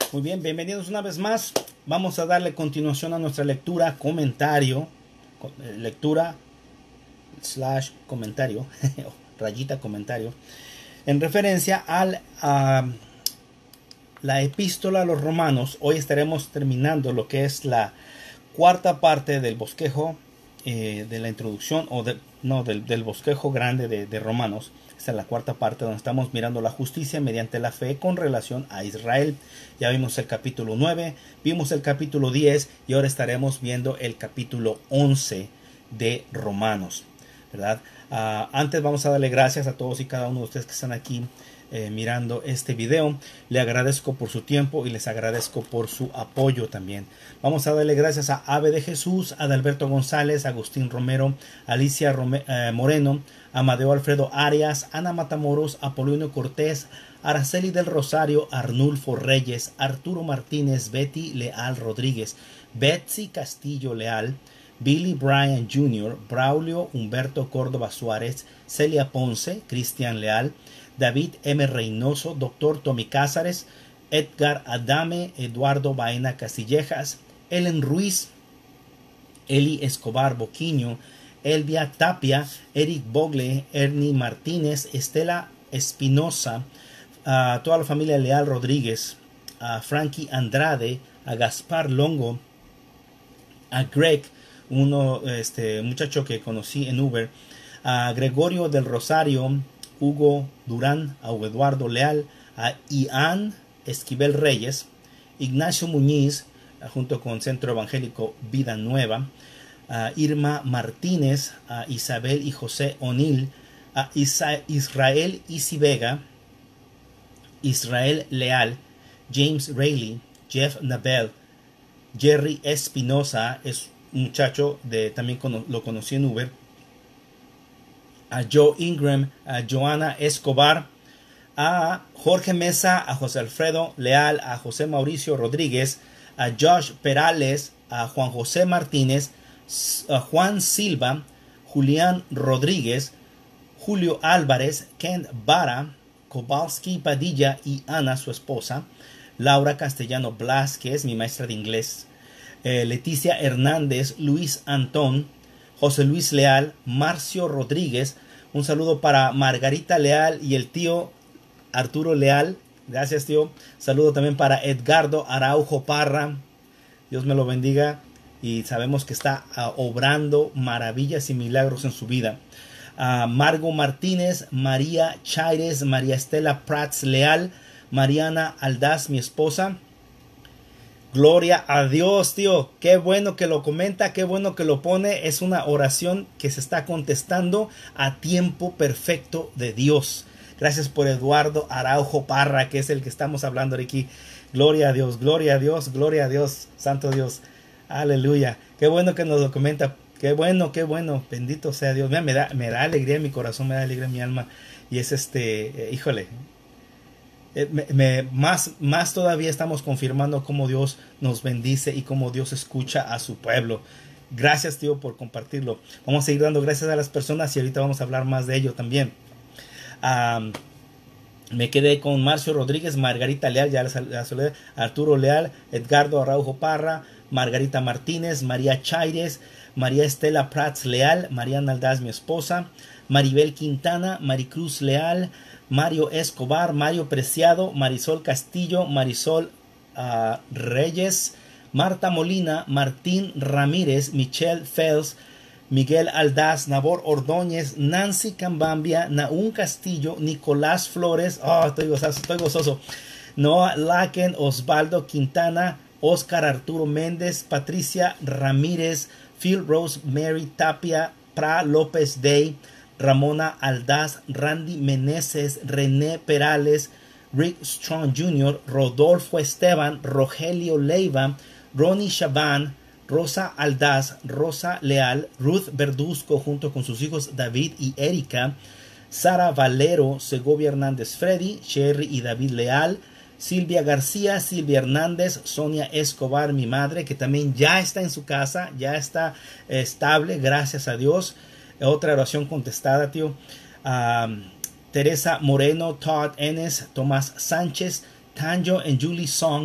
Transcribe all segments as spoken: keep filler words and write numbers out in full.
Muy bien, bienvenidos una vez más. Vamos a darle continuación a nuestra lectura, comentario, lectura slash comentario, rayita comentario, en referencia al a la epístola a los romanos. Hoy estaremos terminando lo que es la cuarta parte del bosquejo eh, de la introducción, o de, no, del, del bosquejo grande de, de Romanos. Esta es la cuarta parte donde estamos mirando la justicia mediante la fe con relación a Israel. Ya vimos el capítulo nueve, vimos el capítulo diez y ahora estaremos viendo el capítulo once de Romanos, ¿verdad? Uh, antes vamos a darle gracias a todos y cada uno de ustedes que están aquí eh, mirando este video. Le agradezco por su tiempo y les agradezco por su apoyo también. Vamos a darle gracias a Ave de Jesús, a Adalberto González, Agustín Romero, Alicia Rome, eh, Moreno, Amadeo Alfredo Arias, Ana Matamoros, Apolonio Cortés, Araceli del Rosario, Arnulfo Reyes, Arturo Martínez, Betty Leal Rodríguez, Betsy Castillo Leal, Billy Bryan junior, Braulio Humberto Córdoba Suárez, Celia Ponce, Cristian Leal, David M. Reynoso, Doctor Tommy Cázares, Edgar Adame, Eduardo Baena Castillejas, Ellen Ruiz, Eli Escobar Boquiño, Elvia Tapia, Eric Bogle, Ernie Martínez, Estela Espinosa, a toda la familia Leal Rodríguez, a Frankie Andrade, a Gaspar Longo, a Greg, uno este muchacho que conocí en Uber, a Gregorio del Rosario, Hugo Durán, a Eduardo Leal, a Ian Esquivel Reyes, Ignacio Muñiz, junto con Centro Evangélico Vida Nueva, a Irma Martínez, a Isabel y José O'Neill, a Isa Israel Isi Vega, Israel Leal, James Rayleigh, Jeff Nabel, Jerry Espinosa, es un muchacho de también cono lo conocí en Uber, a Joe Ingram, a Joana Escobar, a Jorge Mesa, a José Alfredo Leal, a José Mauricio Rodríguez, a Josh Perales, a Juan José Martínez, a Juan Silva, Julián Rodríguez, Julio Álvarez, Ken Vara, Kowalski Padilla y Ana, su esposa, Laura Castellano Blas, que es mi maestra de inglés, eh, Leticia Hernández, Luis Antón, José Luis Leal, Marcio Rodríguez, un saludo para Margarita Leal y el tío Arturo Leal, gracias tío, saludo también para Edgardo Araujo Parra, Dios me lo bendiga y sabemos que está uh, obrando maravillas y milagros en su vida. Uh, Margo Martínez, María Chaires, María Estela Prats Leal, Mariana Aldaz, mi esposa. Gloria a Dios, tío. Qué bueno que lo comenta, qué bueno que lo pone. Es una oración que se está contestando a tiempo perfecto de Dios. Gracias por Eduardo Araujo Parra, que es el que estamos hablando aquí. Gloria a Dios, gloria a Dios, gloria a Dios, santo Dios. Aleluya. Qué bueno que nos lo comenta. Qué bueno, qué bueno. Bendito sea Dios. Mira, me da, me da alegría en mi corazón, me da alegría en mi alma. Y es este, eh, híjole. Eh, me, me, más, más todavía estamos confirmando cómo Dios nos bendice y cómo Dios escucha a su pueblo. Gracias, tío, por compartirlo. Vamos a seguir dando gracias a las personas y ahorita vamos a hablar más de ello también. Um, me quedé con Marcio Rodríguez, Margarita Leal, ya la saludé, Arturo Leal, Edgardo Araujo Parra, Margarita Martínez, María Chaires, María Estela Prats Leal, Mariana Aldaz, mi esposa, Maribel Quintana, Maricruz Leal, Mario Escobar, Mario Preciado, Marisol Castillo, Marisol uh, Reyes, Marta Molina, Martín Ramírez, Michelle Fels, Miguel Aldaz, Nabor Ordóñez, Nancy Cambambia, Naún Castillo, Nicolás Flores, oh, estoy gozoso, estoy gozoso, Noah Laken, Osvaldo Quintana, Oscar Arturo Méndez, Patricia Ramírez, Phil Rose, Mary Tapia, Pra López Day, Ramona Aldaz, Randy Meneses, René Perales, Rick Strong junior, Rodolfo Esteban, Rogelio Leiva, Ronnie Chaban, Rosa Aldaz, Rosa Leal, Ruth Verduzco junto con sus hijos David y Erika, Sara Valero, Segovia Hernández Freddy, Sherry y David Leal, Silvia García, Silvia Hernández, Sonia Escobar, mi madre, que también ya está en su casa, ya está estable, gracias a Dios. Otra oración contestada, tío. Um, Teresa Moreno, Todd Enes, Tomás Sánchez, Tanjo and Julie Song,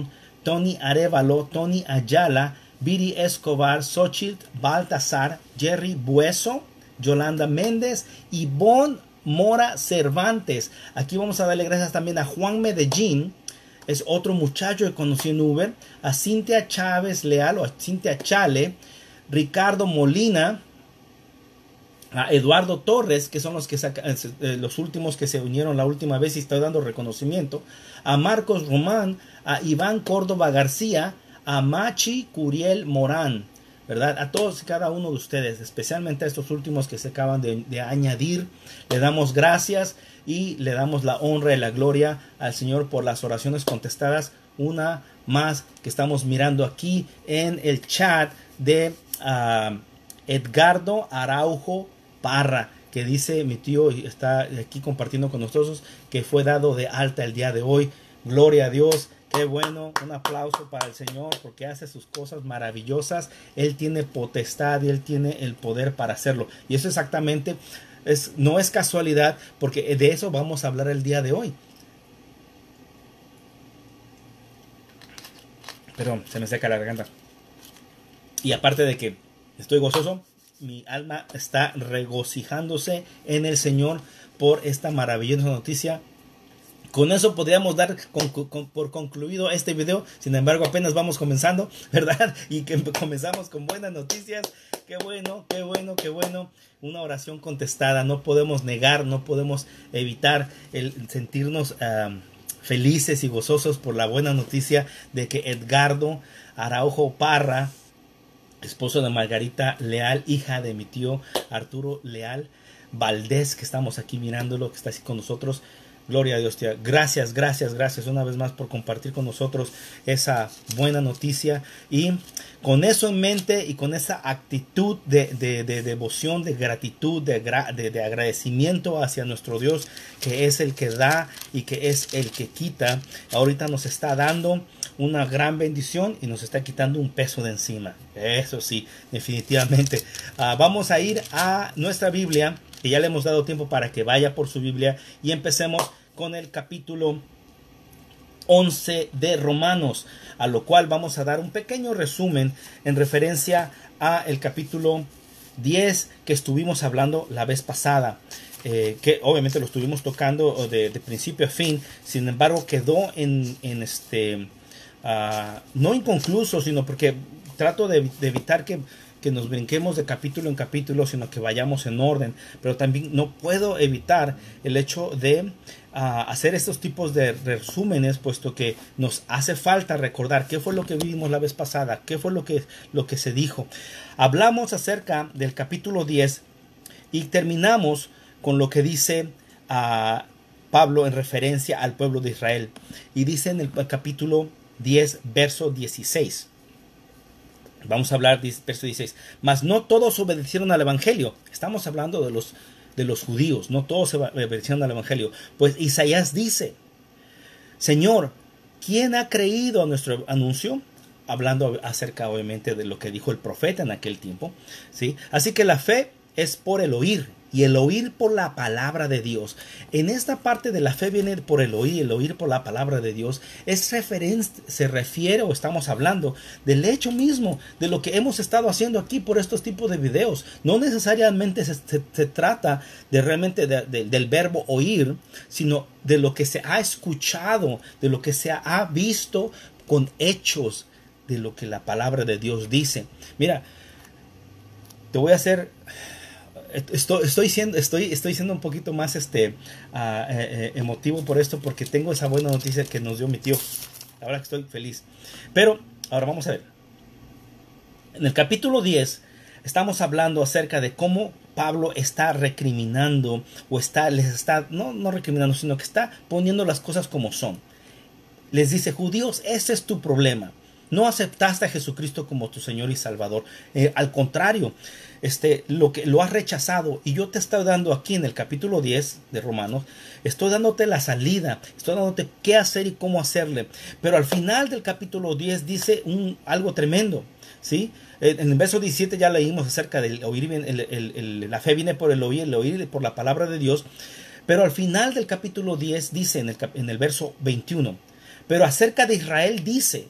Tony Arevalo, Tony Ayala, Viri Escobar, Xochitl Baltasar, Jerry Bueso, Yolanda Méndez y Bon Mora Cervantes. Aquí vamos a darle gracias también a Juan Medellín, es otro muchacho que conocí en Uber, a Cintia Chávez Leal o a Cintia Chale, Ricardo Molina, a Eduardo Torres, que son los que saca, eh, los últimos que se unieron la última vez y estoy dando reconocimiento, a Marcos Román, a Iván Córdoba García, a Machi Curiel Morán, ¿verdad? A todos y cada uno de ustedes, especialmente a estos últimos que se acaban de, de añadir, le damos gracias y le damos la honra y la gloria al Señor por las oraciones contestadas, una más que estamos mirando aquí en el chat de uh, Edgardo Araujo Parra, que dice mi tío y está aquí compartiendo con nosotros que fue dado de alta el día de hoy. Gloria a Dios. Qué bueno, un aplauso para el Señor porque hace sus cosas maravillosas. Él tiene potestad y Él tiene el poder para hacerlo. Y eso exactamente es, no es casualidad, porque de eso vamos a hablar el día de hoy. Pero se me seca la garganta. Y aparte de que estoy gozoso, mi alma está regocijándose en el Señor por esta maravillosa noticia. Con eso podríamos dar con, con, por concluido este video. Sin embargo, apenas vamos comenzando, ¿verdad? Y que comenzamos con buenas noticias. Qué bueno, qué bueno, qué bueno. Una oración contestada. No podemos negar, no podemos evitar el sentirnos uh, felices y gozosos por la buena noticia de que Edgardo Araujo Parra, esposo de Margarita Leal, hija de mi tío Arturo Leal Valdés, que estamos aquí mirándolo, que está así con nosotros. Gloria a Dios, tía. Gracias, gracias, gracias una vez más por compartir con nosotros esa buena noticia. Y con eso en mente y con esa actitud de, de, de devoción, de gratitud, de, de, de agradecimiento hacia nuestro Dios, que es el que da y que es el que quita, ahorita nos está dando una gran bendición y nos está quitando un peso de encima. Eso sí, definitivamente. Uh, vamos a ir a nuestra Biblia, que ya le hemos dado tiempo para que vaya por su Biblia, y empecemos con el capítulo once de Romanos, a lo cual vamos a dar un pequeño resumen en referencia a el capítulo diez que estuvimos hablando la vez pasada, eh, que obviamente lo estuvimos tocando de, de principio a fin. Sin embargo, quedó en, en este uh, no inconcluso, sino porque trato de, de evitar que que nos brinquemos de capítulo en capítulo, sino que vayamos en orden. Pero también no puedo evitar el hecho de uh, hacer estos tipos de resúmenes, puesto que nos hace falta recordar qué fue lo que vivimos la vez pasada, qué fue lo que, lo que se dijo. Hablamos acerca del capítulo diez y terminamos con lo que dice uh, Pablo en referencia al pueblo de Israel. Y dice en el capítulo diez, verso dieciséis. Vamos a hablar, verso dieciséis. Mas no todos obedecieron al evangelio. Estamos hablando de los, de los judíos. No todos obedecieron al evangelio. Pues Isaías dice: Señor, ¿quién ha creído a nuestro anuncio? Hablando acerca, obviamente, de lo que dijo el profeta en aquel tiempo, ¿sí? Así que la fe es por el oír, y el oír por la palabra de Dios. En esta parte de la fe viene por el oír, el oír por la palabra de Dios. Es referen- se refiere o estamos hablando del hecho mismo de lo que hemos estado haciendo aquí por estos tipos de videos. No necesariamente se, se, se trata de realmente de, de, del verbo oír, sino de lo que se ha escuchado, de lo que se ha visto con hechos de lo que la palabra de Dios dice. Mira, te voy a hacer... Estoy, estoy, siendo, estoy, estoy siendo un poquito más este, uh, eh, emotivo por esto, porque tengo esa buena noticia que nos dio mi tío. Ahora que estoy feliz. Pero ahora vamos a ver. En el capítulo diez estamos hablando acerca de cómo Pablo está recriminando, o está, les está, no, no recriminando, sino que está poniendo las cosas como son. Les dice: judíos, ese es tu problema. No aceptaste a Jesucristo como tu Señor y Salvador. Eh, al contrario, este, lo que lo has rechazado. Y yo te estoy dando aquí en el capítulo diez de Romanos, estoy dándote la salida, estoy dándote qué hacer y cómo hacerle. Pero al final del capítulo diez dice un, algo tremendo, ¿sí? En el verso diecisiete ya leímos acerca del oír, el, el, el, la fe viene por el oír, el oír por la palabra de Dios. Pero al final del capítulo diez dice en el, en el verso veintiuno: pero acerca de Israel dice: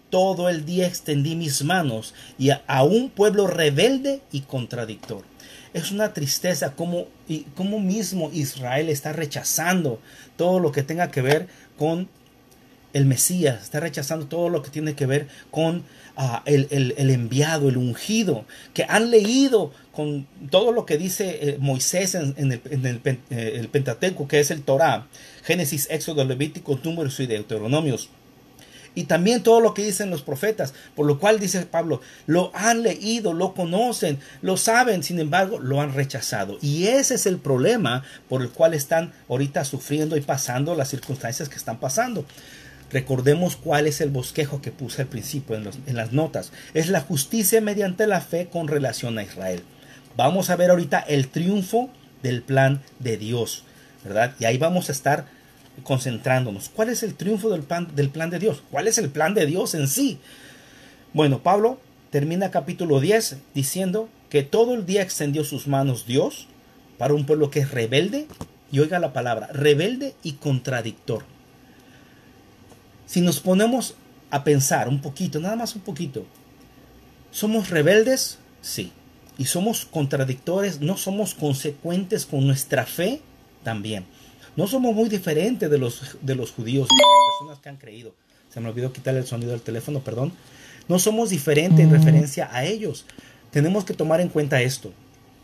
todo el día extendí mis manos y a, a un pueblo rebelde y contradictor. Es una tristeza como, y como mismo Israel está rechazando todo lo que tenga que ver con el Mesías, está rechazando todo lo que tiene que ver con uh, el, el, el enviado, el ungido, que han leído con todo lo que dice eh, Moisés en, en, el, en el, eh, el Pentateuco, que es el Torá, Génesis, Éxodo, Levítico, Números y Deuteronomios. Y también todo lo que dicen los profetas, por lo cual dice Pablo, lo han leído, lo conocen, lo saben, sin embargo, lo han rechazado. Y ese es el problema por el cual están ahorita sufriendo y pasando las circunstancias que están pasando. Recordemos cuál es el bosquejo que puse al principio en, los, en las notas. Es la justicia mediante la fe con relación a Israel. Vamos a ver ahorita el triunfo del plan de Dios, ¿verdad? Y ahí vamos a estar concentrándonos. ¿Cuál es el triunfo del plan, del plan de Dios? ¿Cuál es el plan de Dios en sí? Bueno, Pablo termina capítulo diez diciendo que todo el día extendió sus manos Dios para un pueblo que es rebelde, y oiga la palabra, rebelde y contradictor. Si nos ponemos a pensar un poquito, nada más un poquito, ¿somos rebeldes? Sí. ¿Y somos contradictores? ¿No somos consecuentes con nuestra fe? También. No somos muy diferentes de los, de los judíos, de las personas que han creído. Se me olvidó quitarle el sonido del teléfono, perdón. No somos diferentes en referencia a ellos. Tenemos que tomar en cuenta esto.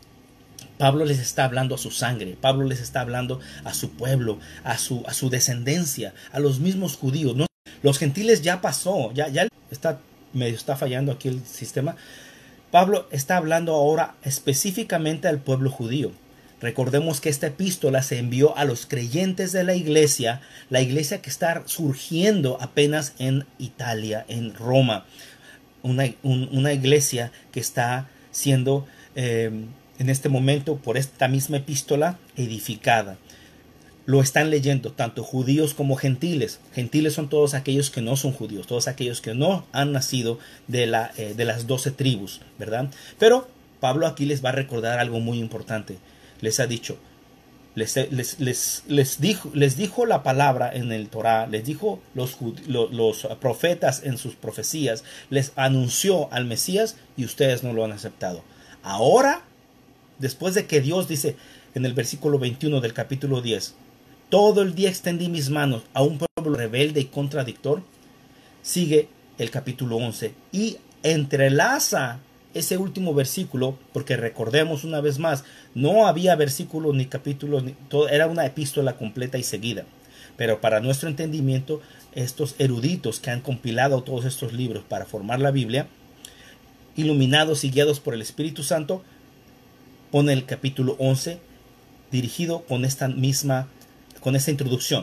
Pablo les está hablando a su sangre. Pablo les está hablando a su pueblo, a su, a su descendencia, a los mismos judíos. ¿No? Los gentiles ya pasó, ya, ya está, medio está fallando aquí el sistema. Pablo está hablando ahora específicamente al pueblo judío. Recordemos que esta epístola se envió a los creyentes de la iglesia, la iglesia que está surgiendo apenas en Italia, en Roma. Una, un, una iglesia que está siendo eh, en este momento por esta misma epístola edificada. Lo están leyendo tanto judíos como gentiles. Gentiles son todos aquellos que no son judíos, todos aquellos que no han nacido de, la, eh, de las doce tribus, ¿verdad? Pero Pablo aquí les va a recordar algo muy importante. Les ha dicho, les, les, les, les, dijo, les dijo la palabra en el Torá, les dijo los, los, los profetas en sus profecías, les anunció al Mesías y ustedes no lo han aceptado. Ahora, después de que Dios dice en el versículo veintiuno del capítulo diez, todo el día extendí mis manos a un pueblo rebelde y contradictor, sigue el capítulo once y entrelaza ese último versículo, porque recordemos una vez más, no había versículos ni capítulos, ni, todo, era una epístola completa y seguida. Pero para nuestro entendimiento, estos eruditos que han compilado todos estos libros para formar la Biblia, iluminados y guiados por el Espíritu Santo, pone el capítulo once dirigido con esta misma, con esta introducción.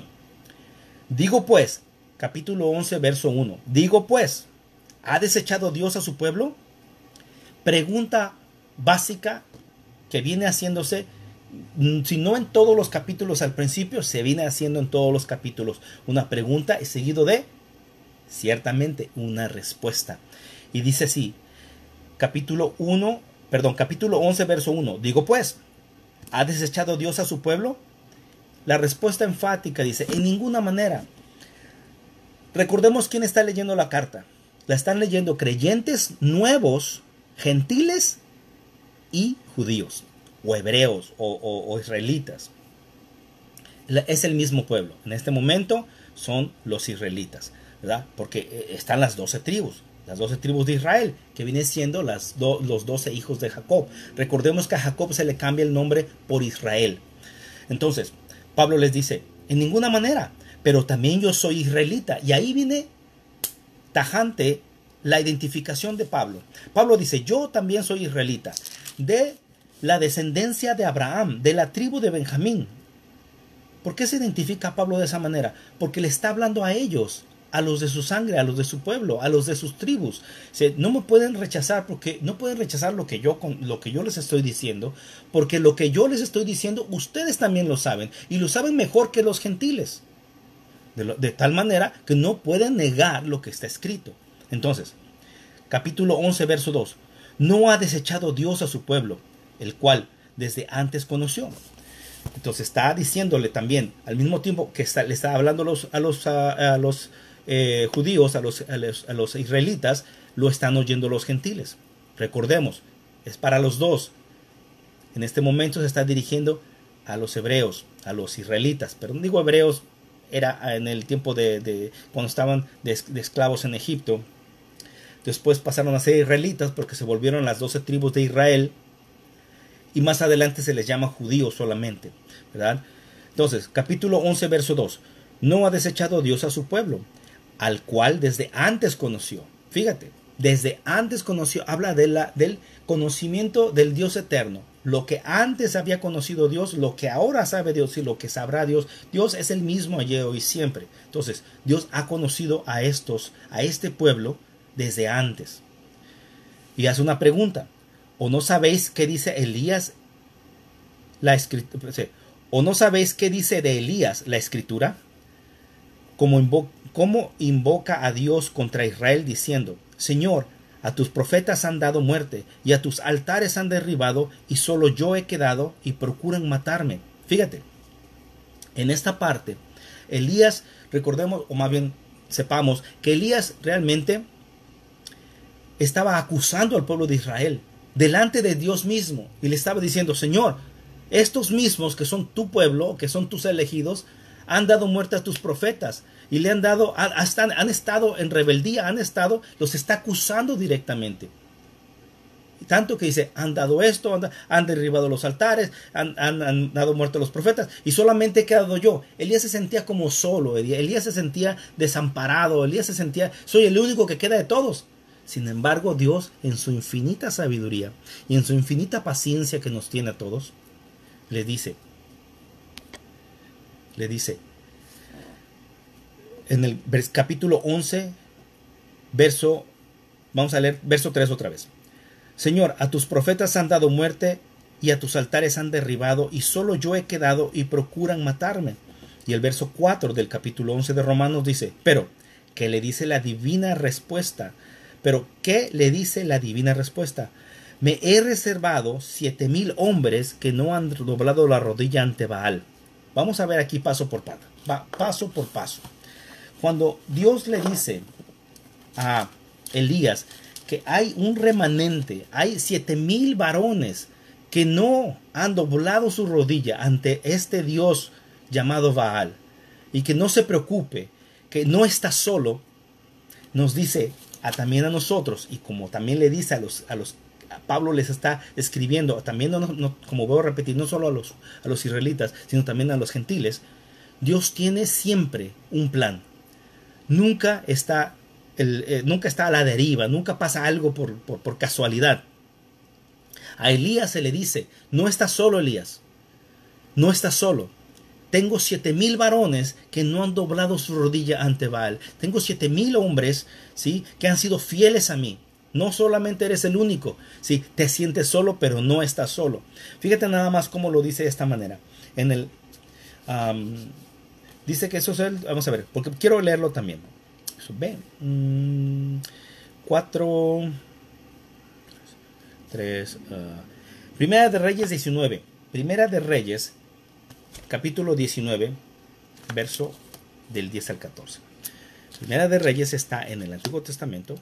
Digo pues, capítulo once, verso uno, digo pues, ¿ha desechado Dios a su pueblo? Pregunta básica que viene haciéndose, si no en todos los capítulos al principio, se viene haciendo en todos los capítulos. Una pregunta y seguido de, ciertamente, una respuesta. Y dice así, capítulo uno, perdón, capítulo once, verso uno. Digo pues, ¿ha desechado Dios a su pueblo? La respuesta enfática dice, en ninguna manera. Recordemos quién está leyendo la carta. La están leyendo creyentes nuevos, gentiles y judíos, o hebreos, o, o, o israelitas. Es el mismo pueblo. En este momento son los israelitas, ¿verdad? Porque están las doce tribus, las doce tribus de Israel, que vienen siendo las do, los doce hijos de Jacob. Recordemos que a Jacob se le cambia el nombre por Israel. Entonces, Pablo les dice, en ninguna manera, pero también yo soy israelita. Y ahí viene tajante la identificación de Pablo. Pablo dice, yo también soy israelita, de la descendencia de Abraham, de la tribu de Benjamín. ¿Por qué se identifica Pablo de esa manera? Porque le está hablando a ellos, a los de su sangre, a los de su pueblo, a los de sus tribus. O sea, no me pueden rechazar porque no pueden rechazar lo que yo lo que yo les estoy diciendo, porque lo que yo les estoy diciendo ustedes también lo saben y lo saben mejor que los gentiles. De, lo, de tal manera que no pueden negar lo que está escrito. Entonces, capítulo once, verso dos. No ha desechado Dios a su pueblo, el cual desde antes conoció. Entonces está diciéndole también, al mismo tiempo que está, le está hablando a los, a los, a, a los eh, judíos, a los, a, los, a los israelitas, lo están oyendo los gentiles. Recordemos, es para los dos. En este momento se está dirigiendo a los hebreos, a los israelitas. Pero no digo hebreos, era en el tiempo de, de cuando estaban de, de esclavos en Egipto. Después pasaron a ser israelitas porque se volvieron las doce tribus de Israel. Y más adelante se les llama judíos solamente, ¿verdad? Entonces, capítulo once, verso dos. No ha desechado Dios a su pueblo, al cual desde antes conoció. Fíjate, desde antes conoció, habla de la, del conocimiento del Dios eterno. Lo que antes había conocido Dios, lo que ahora sabe Dios y lo que sabrá Dios. Dios es el mismo ayer, hoy y siempre. Entonces, Dios ha conocido a estos, a este pueblo desde antes. Y hace una pregunta. ¿O no sabéis qué dice Elías la escritura? ¿O no sabéis qué dice de Elías la escritura? Como invo cómo invoca a Dios contra Israel diciendo: Señor, a tus profetas han dado muerte y a tus altares han derribado y solo yo he quedado y procuran matarme. Fíjate, en esta parte, Elías, recordemos, o más bien sepamos, que Elías realmente estaba acusando al pueblo de Israel delante de Dios mismo y le estaba diciendo: Señor, estos mismos que son tu pueblo, que son tus elegidos, han dado muerte a tus profetas y le han dado, hasta han estado en rebeldía, han estado, los está acusando directamente. Tanto que dice, han dado esto, han, han derribado los altares, han, han, han dado muerte a los profetas y solamente he quedado yo. Elías se sentía como solo, Elías se sentía desamparado, Elías se sentía, soy el único que queda de todos. Sin embargo, Dios, en su infinita sabiduría y en su infinita paciencia que nos tiene a todos, le dice, le dice, en el capítulo once, verso, vamos a leer verso tres otra vez. Señor, a tus profetas han dado muerte y a tus altares han derribado y solo yo he quedado y procuran matarme. Y el verso cuatro del capítulo once de Romanos dice, pero, ¿qué le dice la divina respuesta? Pero, ¿qué le dice la divina respuesta? Me he reservado siete mil hombres que no han doblado la rodilla ante Baal. Vamos a ver aquí paso por paso, va, paso por paso. Cuando Dios le dice a Elías que hay un remanente, hay siete mil varones que no han doblado su rodilla ante este Dios llamado Baal, y que no se preocupe, que no está solo, nos dice a, también a nosotros, y como también le dice a los, a los a Pablo les está escribiendo, también no, no, como voy a repetir, no solo a los, a los israelitas, sino también a los gentiles. Dios tiene siempre un plan. Nunca está, el, eh, nunca está a la deriva, nunca pasa algo por, por, por casualidad. A Elías se le dice, no estás solo, Elías, no estás solo. Tengo siete mil varones que no han doblado su rodilla ante Baal. Tengo siete mil hombres, ¿sí?, que han sido fieles a mí. No solamente eres el único, ¿sí? Te sientes solo, pero no estás solo. Fíjate nada más cómo lo dice de esta manera. En el, um, dice que eso es el, vamos a ver, porque quiero leerlo también. Eso, ve, um, cuatro, tres, uh, Primera de Reyes diecinueve. Primera de Reyes, capítulo diecinueve, verso del diez al catorce. Primera de Reyes está en el Antiguo Testamento.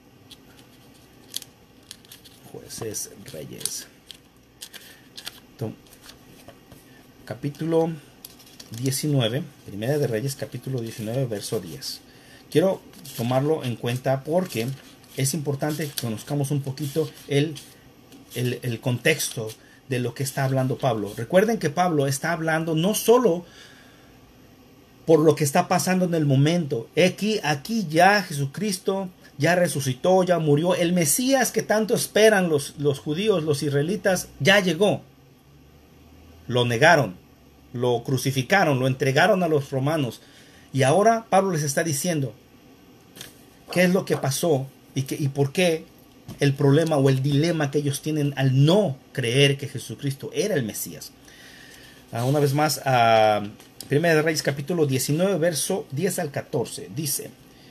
Jueces, Reyes. Entonces, capítulo diecinueve, Primera de Reyes, capítulo diecinueve, verso diez. Quiero tomarlo en cuenta porque es importante que conozcamos un poquito el, el, el contexto de lo que está hablando Pablo. Recuerden que Pablo está hablando no solo por lo que está pasando en el momento. Aquí, aquí ya Jesucristo ya resucitó, ya murió. El Mesías que tanto esperan los, los judíos, los israelitas, ya llegó. Lo negaron, lo crucificaron, lo entregaron a los romanos. Y ahora Pablo les está diciendo qué es lo que pasó y, que, y por qué el problema o el dilema que ellos tienen al no creer que Jesucristo era el Mesías. Uh, una vez más, uh, Primera de Reyes capítulo diecinueve, verso diez al catorce. Dice,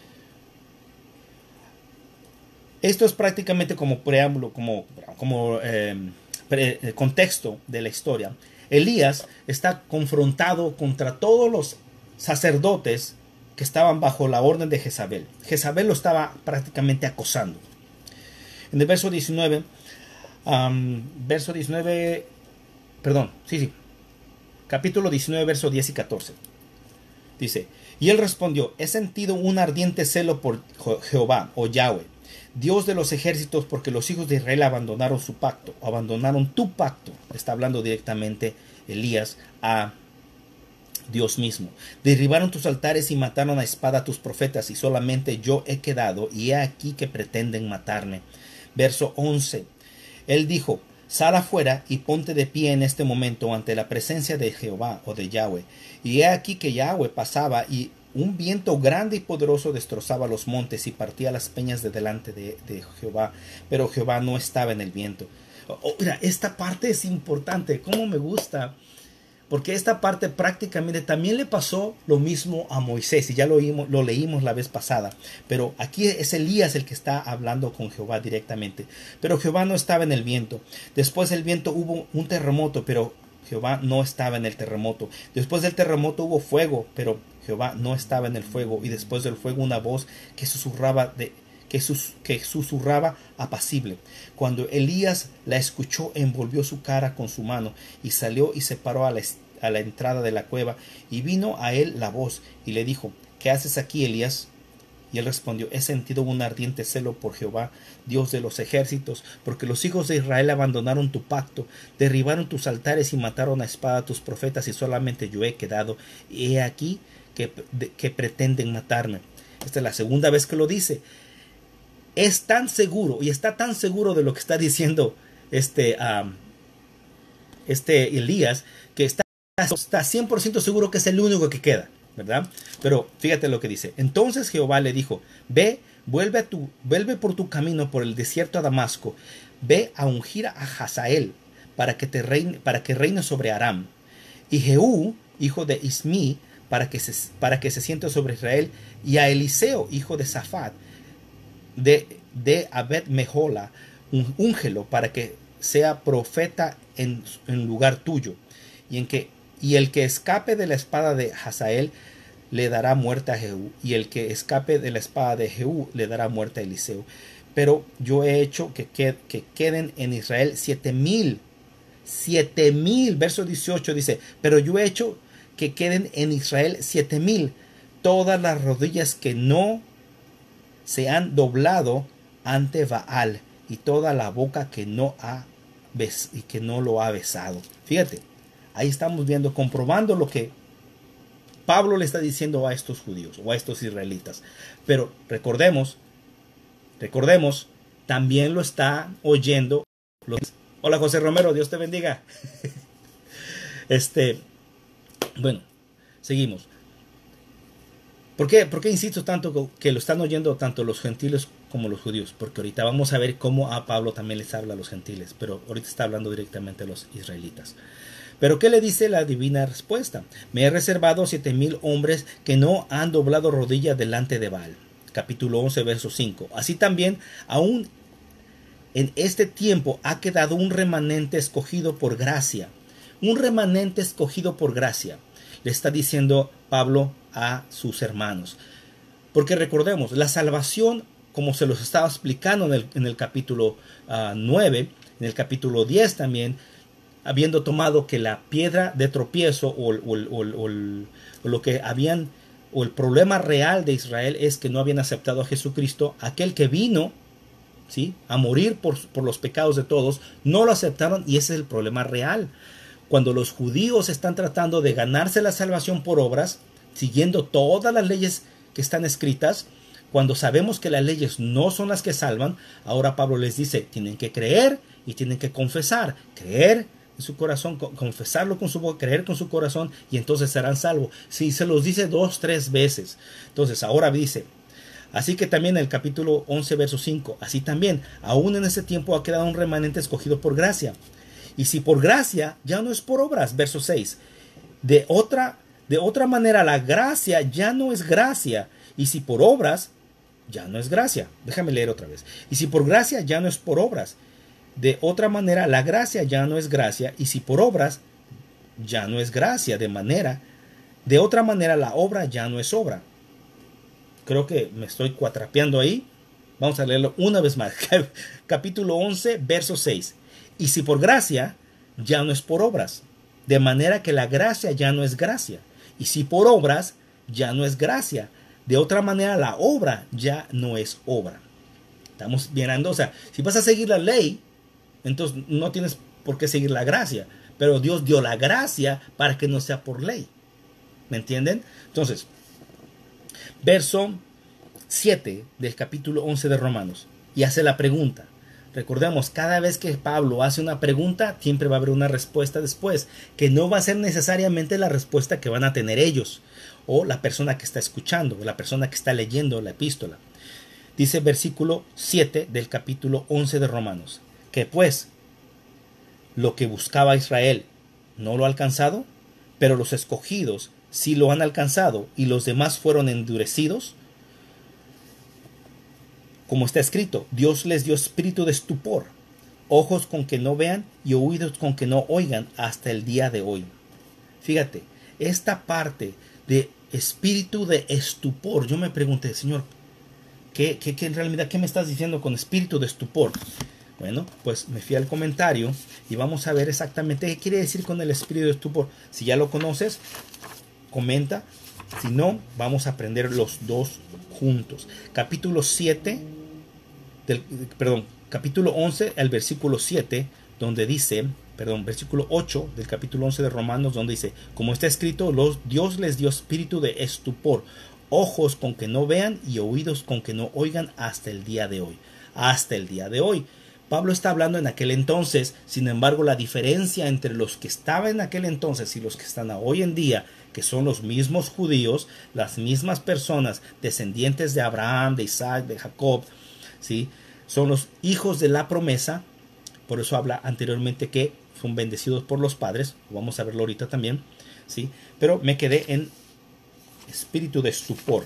esto es prácticamente como preámbulo, como, como eh, pre, eh, contexto de la historia. Elías está confrontado contra todos los sacerdotes que estaban bajo la orden de Jezabel. Jezabel lo estaba prácticamente acosando. En el verso diecinueve, um, verso diecinueve, perdón, sí, sí, capítulo diecinueve, verso diez y catorce. Dice, y él respondió, he sentido un ardiente celo por Jehová, o Yahweh, Dios de los ejércitos, porque los hijos de Israel abandonaron su pacto, abandonaron tu pacto. Está hablando directamente Elías a Dios mismo. Derribaron tus altares y mataron a espada a tus profetas, y solamente yo he quedado, y he aquí que pretenden matarme. Verso once. Él dijo, sal afuera y ponte de pie en este momento ante la presencia de Jehová o de Yahweh. Y he aquí que Yahweh pasaba, y un viento grande y poderoso destrozaba los montes y partía las peñas de delante de, de Jehová. Pero Jehová no estaba en el viento. Oh, mira, esta parte es importante. Cómo me gusta. Porque esta parte prácticamente también le pasó lo mismo a Moisés. Y ya lo, oímos, lo leímos la vez pasada. Pero aquí es Elías el que está hablando con Jehová directamente. Pero Jehová no estaba en el viento. Después del viento hubo un terremoto, pero Jehová no estaba en el terremoto. Después del terremoto hubo fuego, pero Jehová no estaba en el fuego. Y después del fuego una voz que susurraba de... Que, sus, que susurraba apacible. Cuando Elías la escuchó, envolvió su cara con su mano y salió y se paró a la, a la entrada de la cueva, y vino a él la voz y le dijo, ¿qué haces aquí, Elías? Y él respondió, he sentido un ardiente celo por Jehová, Dios de los ejércitos, porque los hijos de Israel abandonaron tu pacto, derribaron tus altares y mataron a espada a tus profetas, y solamente yo he quedado, y he aquí que, de, que pretenden matarme. Esta es la segunda vez que lo dice. Es tan seguro y está tan seguro de lo que está diciendo este, um, este Elías, que está, está cien por ciento seguro que es el único que queda, ¿verdad? Pero fíjate lo que dice. Entonces Jehová le dijo, ve, vuelve, a tu, vuelve por tu camino por el desierto a Damasco, ve a ungir a Hazael para que, te reine, para que reine sobre Aram, y Jehú, hijo de Ismi, para que, se, para que se siente sobre Israel, y a Eliseo, hijo de Safat, de, de Abed Mehola, un, úngelo para que sea profeta en, en lugar tuyo, y, en que, y el que escape de la espada de Hazael le dará muerte a Jehú, y el que escape de la espada de Jehú le dará muerte a Eliseo. Pero yo he hecho que, que, que queden en Israel siete mil, siete mil, verso dieciocho dice, pero yo he hecho que queden en Israel siete mil, todas las rodillas que no se han doblado ante Baal, y toda la boca que no ha bes y que no lo ha besado. Fíjate, ahí estamos viendo, comprobando lo que Pablo le está diciendo a estos judíos o a estos israelitas. Pero recordemos, recordemos, también lo está oyendo los... Hola José Romero, Dios te bendiga. Este, bueno, seguimos. ¿Por qué? ¿Por qué insisto tanto que lo están oyendo tanto los gentiles como los judíos? Porque ahorita vamos a ver cómo a Pablo también les habla a los gentiles, pero ahorita está hablando directamente a los israelitas. Pero ¿qué le dice la divina respuesta? Me he reservado siete mil hombres que no han doblado rodilla delante de Baal. Capítulo once, verso cinco. Así también, aún en este tiempo ha quedado un remanente escogido por gracia. Un remanente escogido por gracia. Le está diciendo Pablo a sus hermanos. Porque recordemos, la salvación, como se los estaba explicando en el, en el capítulo uh, nueve, en el capítulo diez también, habiendo tomado que la piedra de tropiezo o, o, o, o, o lo que habían, o el problema real de Israel es que no habían aceptado a Jesucristo, aquel que vino, ¿sí?, a morir por, por los pecados de todos, no lo aceptaron, y ese es el problema real. Cuando los judíos están tratando de ganarse la salvación por obras, siguiendo todas las leyes que están escritas, cuando sabemos que las leyes no son las que salvan, ahora Pablo les dice, tienen que creer y tienen que confesar. Creer en su corazón, confesarlo con su boca, creer con su corazón, y entonces serán salvos. Si se los dice dos, tres veces. Entonces ahora dice, así que también en el capítulo once, verso cinco, así también, aún en ese tiempo ha quedado un remanente escogido por gracia. Y si por gracia, ya no es por obras, verso seis. De otra, de otra manera, la gracia ya no es gracia. Y si por obras, ya no es gracia. Déjame leer otra vez. Y si por gracia, ya no es por obras. De otra manera, la gracia ya no es gracia. Y si por obras, ya no es gracia. De manera, de otra manera, la obra ya no es obra. creo que me estoy cuatrapeando ahí. Vamos a leerlo una vez más. Capítulo once, verso seis. Y si por gracia, ya no es por obras. De manera que la gracia ya no es gracia. Y si por obras, ya no es gracia. De otra manera, la obra ya no es obra. Estamos mirando, o sea, si vas a seguir la ley, entonces no tienes por qué seguir la gracia. Pero Dios dio la gracia para que no sea por ley. ¿Me entienden? Entonces, verso siete del capítulo once de Romanos. Y hace la pregunta. Recordemos, cada vez que Pablo hace una pregunta, siempre va a haber una respuesta después, que no va a ser necesariamente la respuesta que van a tener ellos, o la persona que está escuchando, o la persona que está leyendo la epístola. Dice versículo siete del capítulo once de Romanos, que pues, lo que buscaba Israel no lo ha alcanzado, pero los escogidos sí lo han alcanzado, y los demás fueron endurecidos. Como está escrito, Dios les dio espíritu de estupor, ojos con que no vean y oídos con que no oigan hasta el día de hoy. Fíjate, esta parte de espíritu de estupor, yo me pregunté, Señor, ¿qué, qué, qué en realidad qué me estás diciendo con espíritu de estupor? Bueno, pues me fui al comentario y vamos a ver exactamente qué quiere decir con el espíritu de estupor. Si ya lo conoces, comenta. Si no, vamos a aprender los dos juntos. Capítulo siete, del, perdón, capítulo once, al versículo siete, donde dice, perdón, versículo ocho del capítulo once de Romanos, donde dice, como está escrito, los, Dios les dio espíritu de estupor, ojos con que no vean y oídos con que no oigan hasta el día de hoy. Hasta el día de hoy. Pablo está hablando en aquel entonces, sin embargo, la diferencia entre los que estaban en aquel entonces y los que están hoy en día, que son los mismos judíos, las mismas personas, descendientes de Abraham, de Isaac, de Jacob, ¿sí? Son los hijos de la promesa. Por eso habla anteriormente que son bendecidos por los padres. Vamos a verlo ahorita también, ¿sí? Pero me quedé en espíritu de estupor.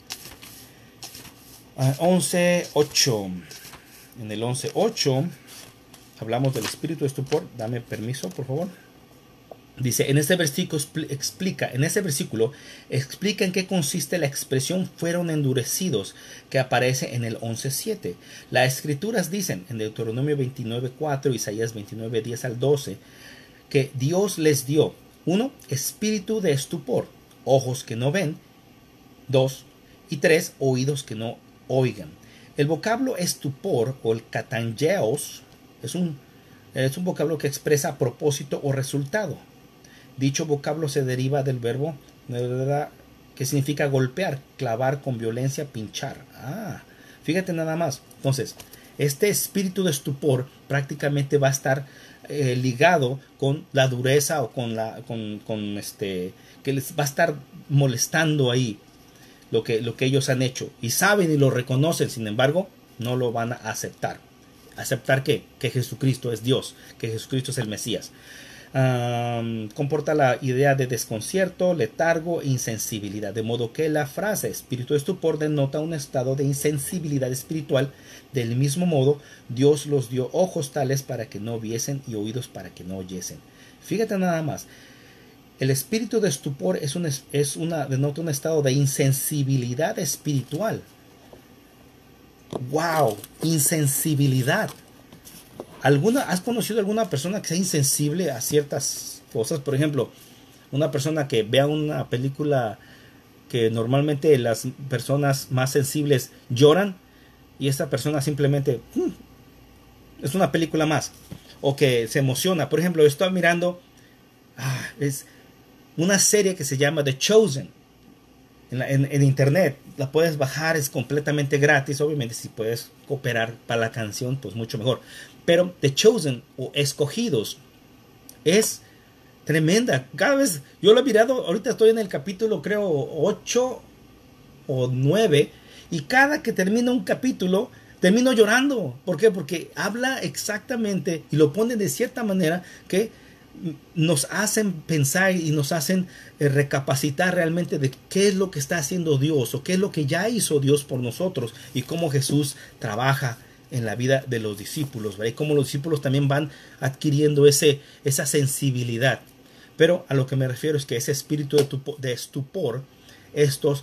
Uh, once ocho. En el once ocho hablamos del espíritu de estupor. Dame permiso, por favor. Dice, en este versículo explica, en ese versículo explica en qué consiste la expresión fueron endurecidos que aparece en el once siete. Las escrituras dicen en Deuteronomio veintinueve cuatro, Isaías veintinueve diez al doce, que Dios les dio, uno, espíritu de estupor, ojos que no ven, dos, y tres, oídos que no oigan. El vocablo estupor o el katangeos es un, es un vocablo que expresa propósito o resultado. Dicho vocablo se deriva del verbo que significa golpear, clavar con violencia, pinchar. Ah, fíjate nada más. Entonces, este espíritu de estupor prácticamente va a estar eh, ligado con la dureza o con la, con, con este, que les va a estar molestando ahí lo que, lo que ellos han hecho. Y saben y lo reconocen, sin embargo, no lo van a aceptar. ¿Aceptar qué? Que Jesucristo es Dios, que Jesucristo es el Mesías. Um, comporta la idea de desconcierto, letargo e insensibilidad, de modo que la frase espíritu de estupor denota un estado de insensibilidad espiritual. Del mismo modo, Dios los dio ojos tales para que no viesen y oídos para que no oyesen. Fíjate nada más, el espíritu de estupor es, un, es una, denota un estado de insensibilidad espiritual. ¡Wow! Insensibilidad. ¿Alguna, ¿Has conocido alguna persona que sea insensible a ciertas cosas? Por ejemplo, una persona que vea una película que normalmente las personas más sensibles lloran y esta persona simplemente hmm, es una película más, o que se emociona. Por ejemplo, estoy mirando ah, es una serie que se llama The Chosen en, la, en, en internet. La puedes bajar, es completamente gratis. Obviamente si puedes cooperar para la canción, pues mucho mejor. Pero The Chosen o Escogidos es tremenda. Cada vez, yo lo he mirado, ahorita estoy en el capítulo creo ocho o nueve, y cada que termina un capítulo termino llorando. ¿Por qué? Porque habla exactamente y lo pone de cierta manera que nos hacen pensar y nos hacen eh, recapacitar realmente de qué es lo que está haciendo Dios o qué es lo que ya hizo Dios por nosotros y cómo Jesús trabaja en la vida de los discípulos, ¿verdad? Y cómo los discípulos también van adquiriendo ese, esa sensibilidad. Pero a lo que me refiero es que ese espíritu de, tupo, de estupor, estos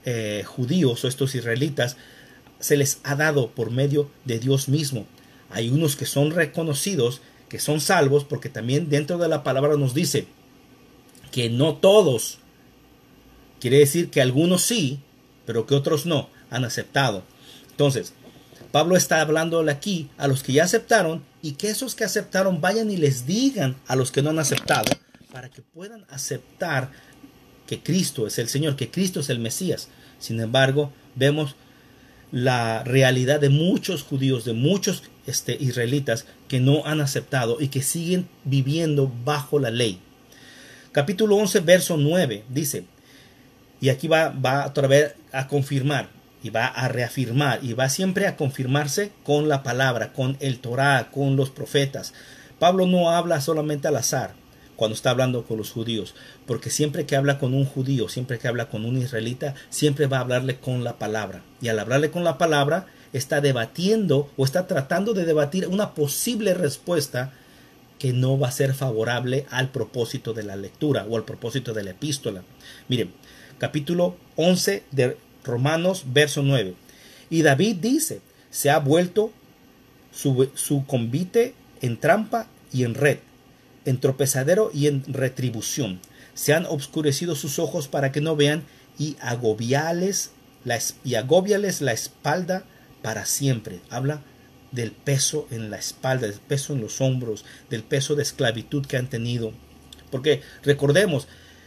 eh, judíos o estos israelitas se les ha dado por medio de Dios mismo. Hay unos que son reconocidos, que son salvos, porque también dentro de la palabra nos dice que no todos, quiere decir que algunos sí, pero que otros no, han aceptado. Entonces, Pablo está hablándole aquí a los que ya aceptaron, y que esos que aceptaron vayan y les digan a los que no han aceptado, para que puedan aceptar que Cristo es el Señor, que Cristo es el Mesías. Sin embargo, vemos la realidad de muchos judíos, de muchos este, israelitas que no han aceptado y que siguen viviendo bajo la ley. Capítulo once, verso nueve, dice, y aquí va, va otra vez a confirmar, y va a reafirmar, y va siempre a confirmarse con la palabra, con el Torá, con los profetas. Pablo no habla solamente al azar cuando está hablando con los judíos, porque siempre que habla con un judío, siempre que habla con un israelita, siempre va a hablarle con la palabra. Y al hablarle con la palabra, está debatiendo o está tratando de debatir una posible respuesta que no va a ser favorable al propósito de la lectura o al propósito de la epístola. Miren, capítulo once de Romanos, verso nueve. Y David dice, se ha vuelto su, su convite en trampa y en red, en tropezadero y en retribución. Se han obscurecido sus ojos para que no vean, y agobiales la, y agobiales la espalda para siempre. Habla del peso en la espalda, del peso en los hombros, del peso de esclavitud que han tenido. Porque recordemos,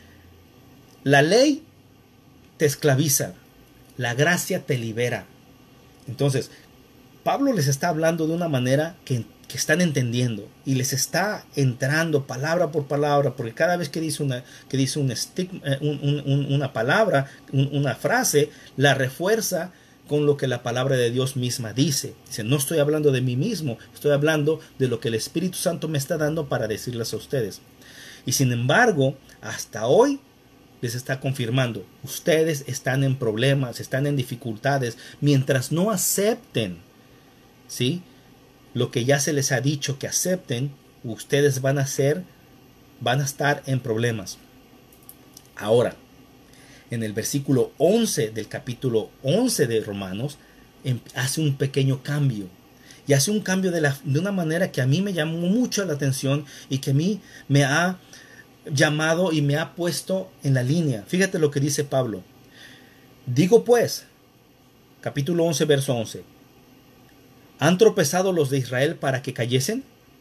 la ley te esclaviza, la gracia te libera. Entonces, Pablo les está hablando de una manera que, que están entendiendo, y les está entrando palabra por palabra, porque cada vez que dice una, que dice un estigma, un, un, una palabra, un, una frase, la refuerza con lo que la palabra de Dios misma dice. Dice, no estoy hablando de mí mismo, estoy hablando de lo que el Espíritu Santo me está dando para decirles a ustedes. Y sin embargo, hasta hoy les está confirmando, ustedes están en problemas, están en dificultades, mientras no acepten, ¿sí?, lo que ya se les ha dicho que acepten, ustedes van a ser, van a estar en problemas. Ahora, en el versículo once del capítulo once de Romanos, hace un pequeño cambio. Y hace un cambio de, la, de una manera que a mí me llamó mucho la atención y que a mí me ha llamado y me ha puesto en la línea. Fíjate lo que dice Pablo. Digo pues, capítulo once, verso once. ¿Han tropezado los de Israel para que cayesen?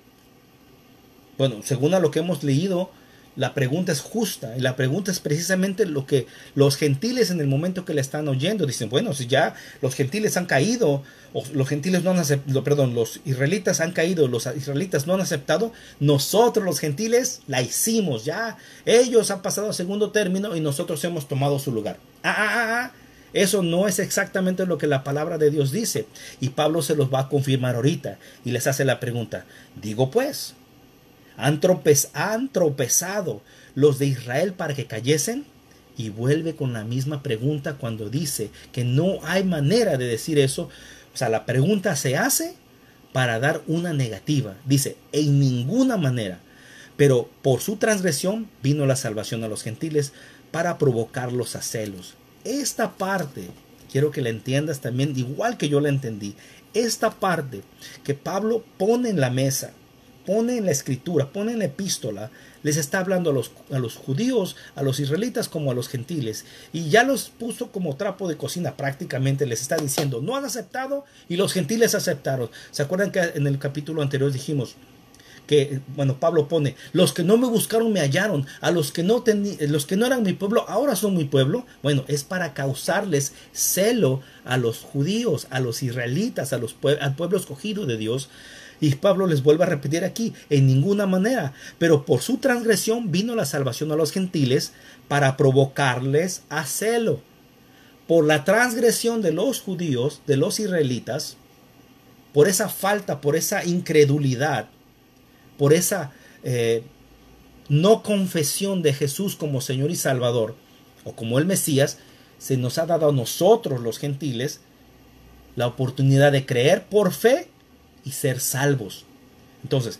Bueno, según a lo que hemos leído, la pregunta es justa, y la pregunta es precisamente lo que los gentiles en el momento que le están oyendo dicen, bueno, si ya los gentiles han caído, o los gentiles no han aceptado, perdón, los israelitas han caído, los israelitas no han aceptado, nosotros los gentiles la hicimos, ya ellos han pasado a segundo término y nosotros hemos tomado su lugar. Ah, ah, ah, ah. Eso no es exactamente lo que la palabra de Dios dice, y Pablo se los va a confirmar ahorita, y les hace la pregunta, digo pues, ¿Han, tropez, ¿Han tropezado los de Israel para que cayesen? Y vuelve con la misma pregunta cuando dice que no hay manera de decir eso. O sea, la pregunta se hace para dar una negativa. Dice, en ninguna manera. Pero por su transgresión vino la salvación a los gentiles para provocarlos a celos. Esta parte, quiero que la entiendas también, igual que yo la entendí. Esta parte que Pablo pone en la mesa, pone en la escritura, pone en la epístola, les está hablando a los, a los judíos, a los israelitas como a los gentiles, y ya los puso como trapo de cocina prácticamente. Les está diciendo, no han aceptado y los gentiles aceptaron. ¿Se acuerdan que en el capítulo anterior dijimos que, bueno, Pablo pone, los que no me buscaron me hallaron, a los que no tení, los que no eran mi pueblo ahora son mi pueblo? Bueno, es para causarles celo a los judíos, a los israelitas, a los pue al pueblo escogido de Dios. Y Pablo les vuelve a repetir aquí, en ninguna manera, pero por su transgresión vino la salvación a los gentiles para provocarles a celo. Por la transgresión de los judíos, de los israelitas, por esa falta, por esa incredulidad, por esa eh, no confesión de Jesús como Señor y Salvador, o como el Mesías, se nos ha dado a nosotros los gentiles la oportunidad de creer por fe y ser salvos. Entonces,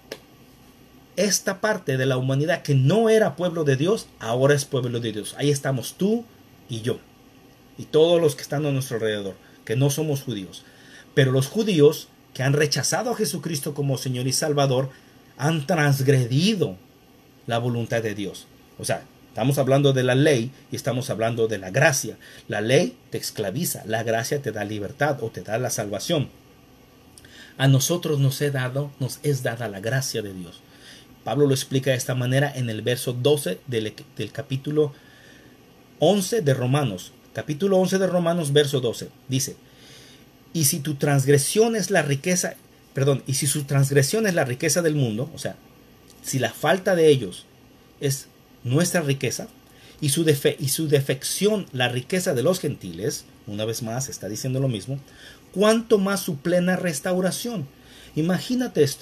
esta parte de la humanidad que no era pueblo de Dios, ahora es pueblo de Dios. Ahí estamos tú y yo. y todos los que están a nuestro alrededor, que no somos judíos. Pero los judíos que han rechazado a Jesucristo como Señor y Salvador han transgredido la voluntad de Dios. O sea, estamos hablando de la ley y estamos hablando de la gracia. La ley te esclaviza, la gracia te da libertad o te da la salvación. A nosotros nos, he dado, nos es dada la gracia de Dios. Pablo lo explica de esta manera en el verso doce del, del capítulo once de Romanos. Capítulo once de Romanos, verso doce. Dice, y si tu transgresión es la riqueza, perdón, y si su transgresión es la riqueza del mundo, o sea, si la falta de ellos es nuestra riqueza, y su, defe, y su defección la riqueza de los gentiles, una vez más está diciendo lo mismo, cuánto más su plena restauración. Imagínate esto.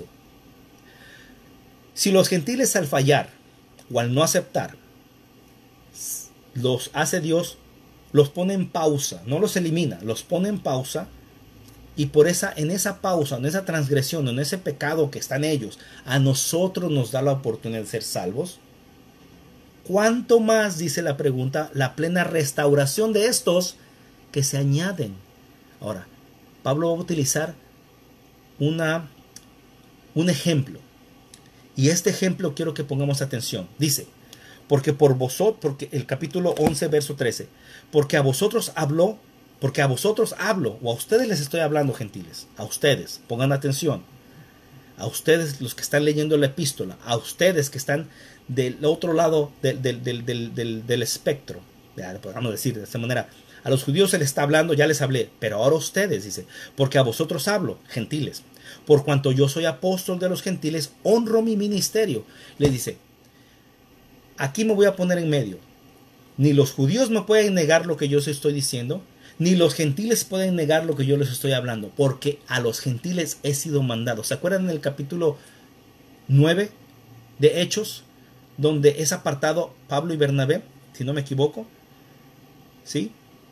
Si los gentiles al fallar o al no aceptar, los hace Dios, los pone en pausa, no los elimina, los pone en pausa, y por esa, en esa pausa, en esa transgresión, en ese pecado que está en ellos, a nosotros nos da la oportunidad de ser salvos. ¿Cuánto más, dice la pregunta, la plena restauración de estos que se añaden? Ahora, Pablo va a utilizar una, un ejemplo. Y este ejemplo quiero que pongamos atención. Dice, porque por vosotros, porque el capítulo once, verso trece, porque a vosotros habló, porque a vosotros hablo, o a ustedes les estoy hablando, gentiles, a ustedes, pongan atención, a ustedes los que están leyendo la epístola, a ustedes que están del otro lado del, del, del, del, del, del espectro, ya, podemos decir de esta manera, a los judíos se les está hablando, ya les hablé, pero ahora ustedes, dice, porque a vosotros hablo, gentiles, por cuanto yo soy apóstol de los gentiles, honro mi ministerio. Le dice, aquí me voy a poner en medio, ni los judíos me pueden negar lo que yo os estoy diciendo, ni los gentiles pueden negar lo que yo les estoy hablando, porque a los gentiles he sido mandado. ¿Se acuerdan en el capítulo nueve de Hechos, donde es apartado Pablo y Bernabé, si no me equivoco? ¿Sí?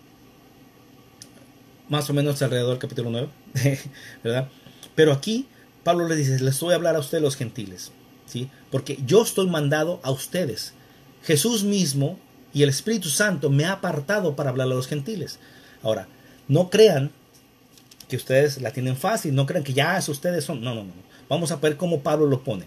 Más o menos alrededor del capítulo nueve, ¿verdad? Pero aquí Pablo les dice, les voy a hablar a ustedes los gentiles, ¿sí? Porque yo estoy mandado a ustedes. Jesús mismo y el Espíritu Santo me ha apartado para hablar a los gentiles. Ahora, no crean que ustedes la tienen fácil, no crean que ya ustedes son, no, no, no. Vamos a ver cómo Pablo lo pone.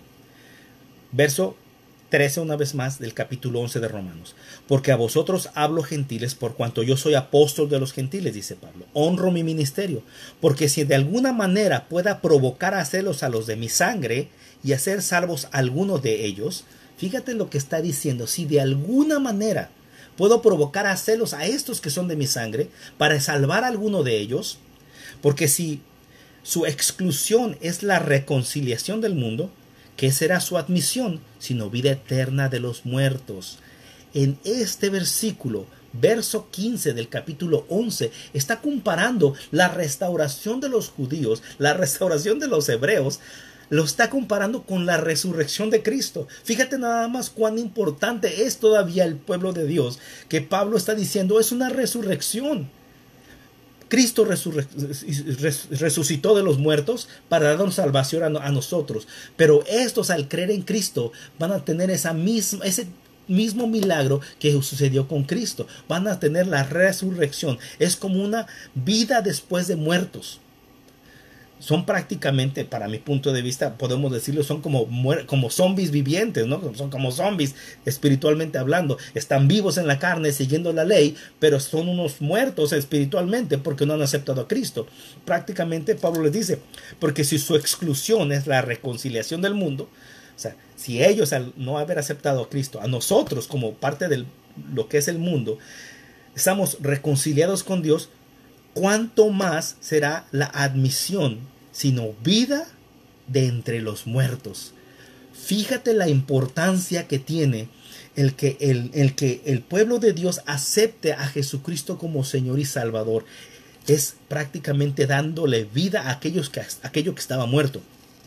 Verso trece una vez más del capítulo once de Romanos. Porque a vosotros hablo, gentiles, por cuanto yo soy apóstol de los gentiles, dice Pablo. Honro mi ministerio, porque si de alguna manera pueda provocar a celos a los de mi sangre y hacer salvos a algunos de ellos, fíjate lo que está diciendo, si de alguna manera puedo provocar a celos a estos que son de mi sangre para salvar a alguno de ellos, porque si su exclusión es la reconciliación del mundo, ¿qué será su admisión sino vida eterna de los muertos? En este versículo, verso quince del capítulo once, está comparando la restauración de los judíos, la restauración de los hebreos, lo está comparando con la resurrección de Cristo. Fíjate nada más cuán importante es todavía el pueblo de Dios, que Pablo está diciendo es una resurrección. Cristo resucitó de los muertos para darnos salvación a, a nosotros. Pero estos, al creer en Cristo, van a tener esa misma, ese mismo milagro que sucedió con Cristo. Van a tener la resurrección. Es como una vida después de muertos. Son prácticamente, para mi punto de vista, podemos decirlo, son como, como zombies vivientes, ¿no? Son como zombies espiritualmente hablando. Están vivos en la carne siguiendo la ley, pero son unos muertos espiritualmente porque no han aceptado a Cristo. Prácticamente Pablo les dice, porque si su exclusión es la reconciliación del mundo, o sea, si ellos al no haber aceptado a Cristo, a nosotros como parte de lo que es el mundo, estamos reconciliados con Dios, ¿cuánto más será la admisión, sino vida de entre los muertos? Fíjate la importancia que tiene el que el, el que el pueblo de Dios acepte a Jesucristo como Señor y Salvador. Es prácticamente dándole vida a aquellos que, a aquello que estaba muerto.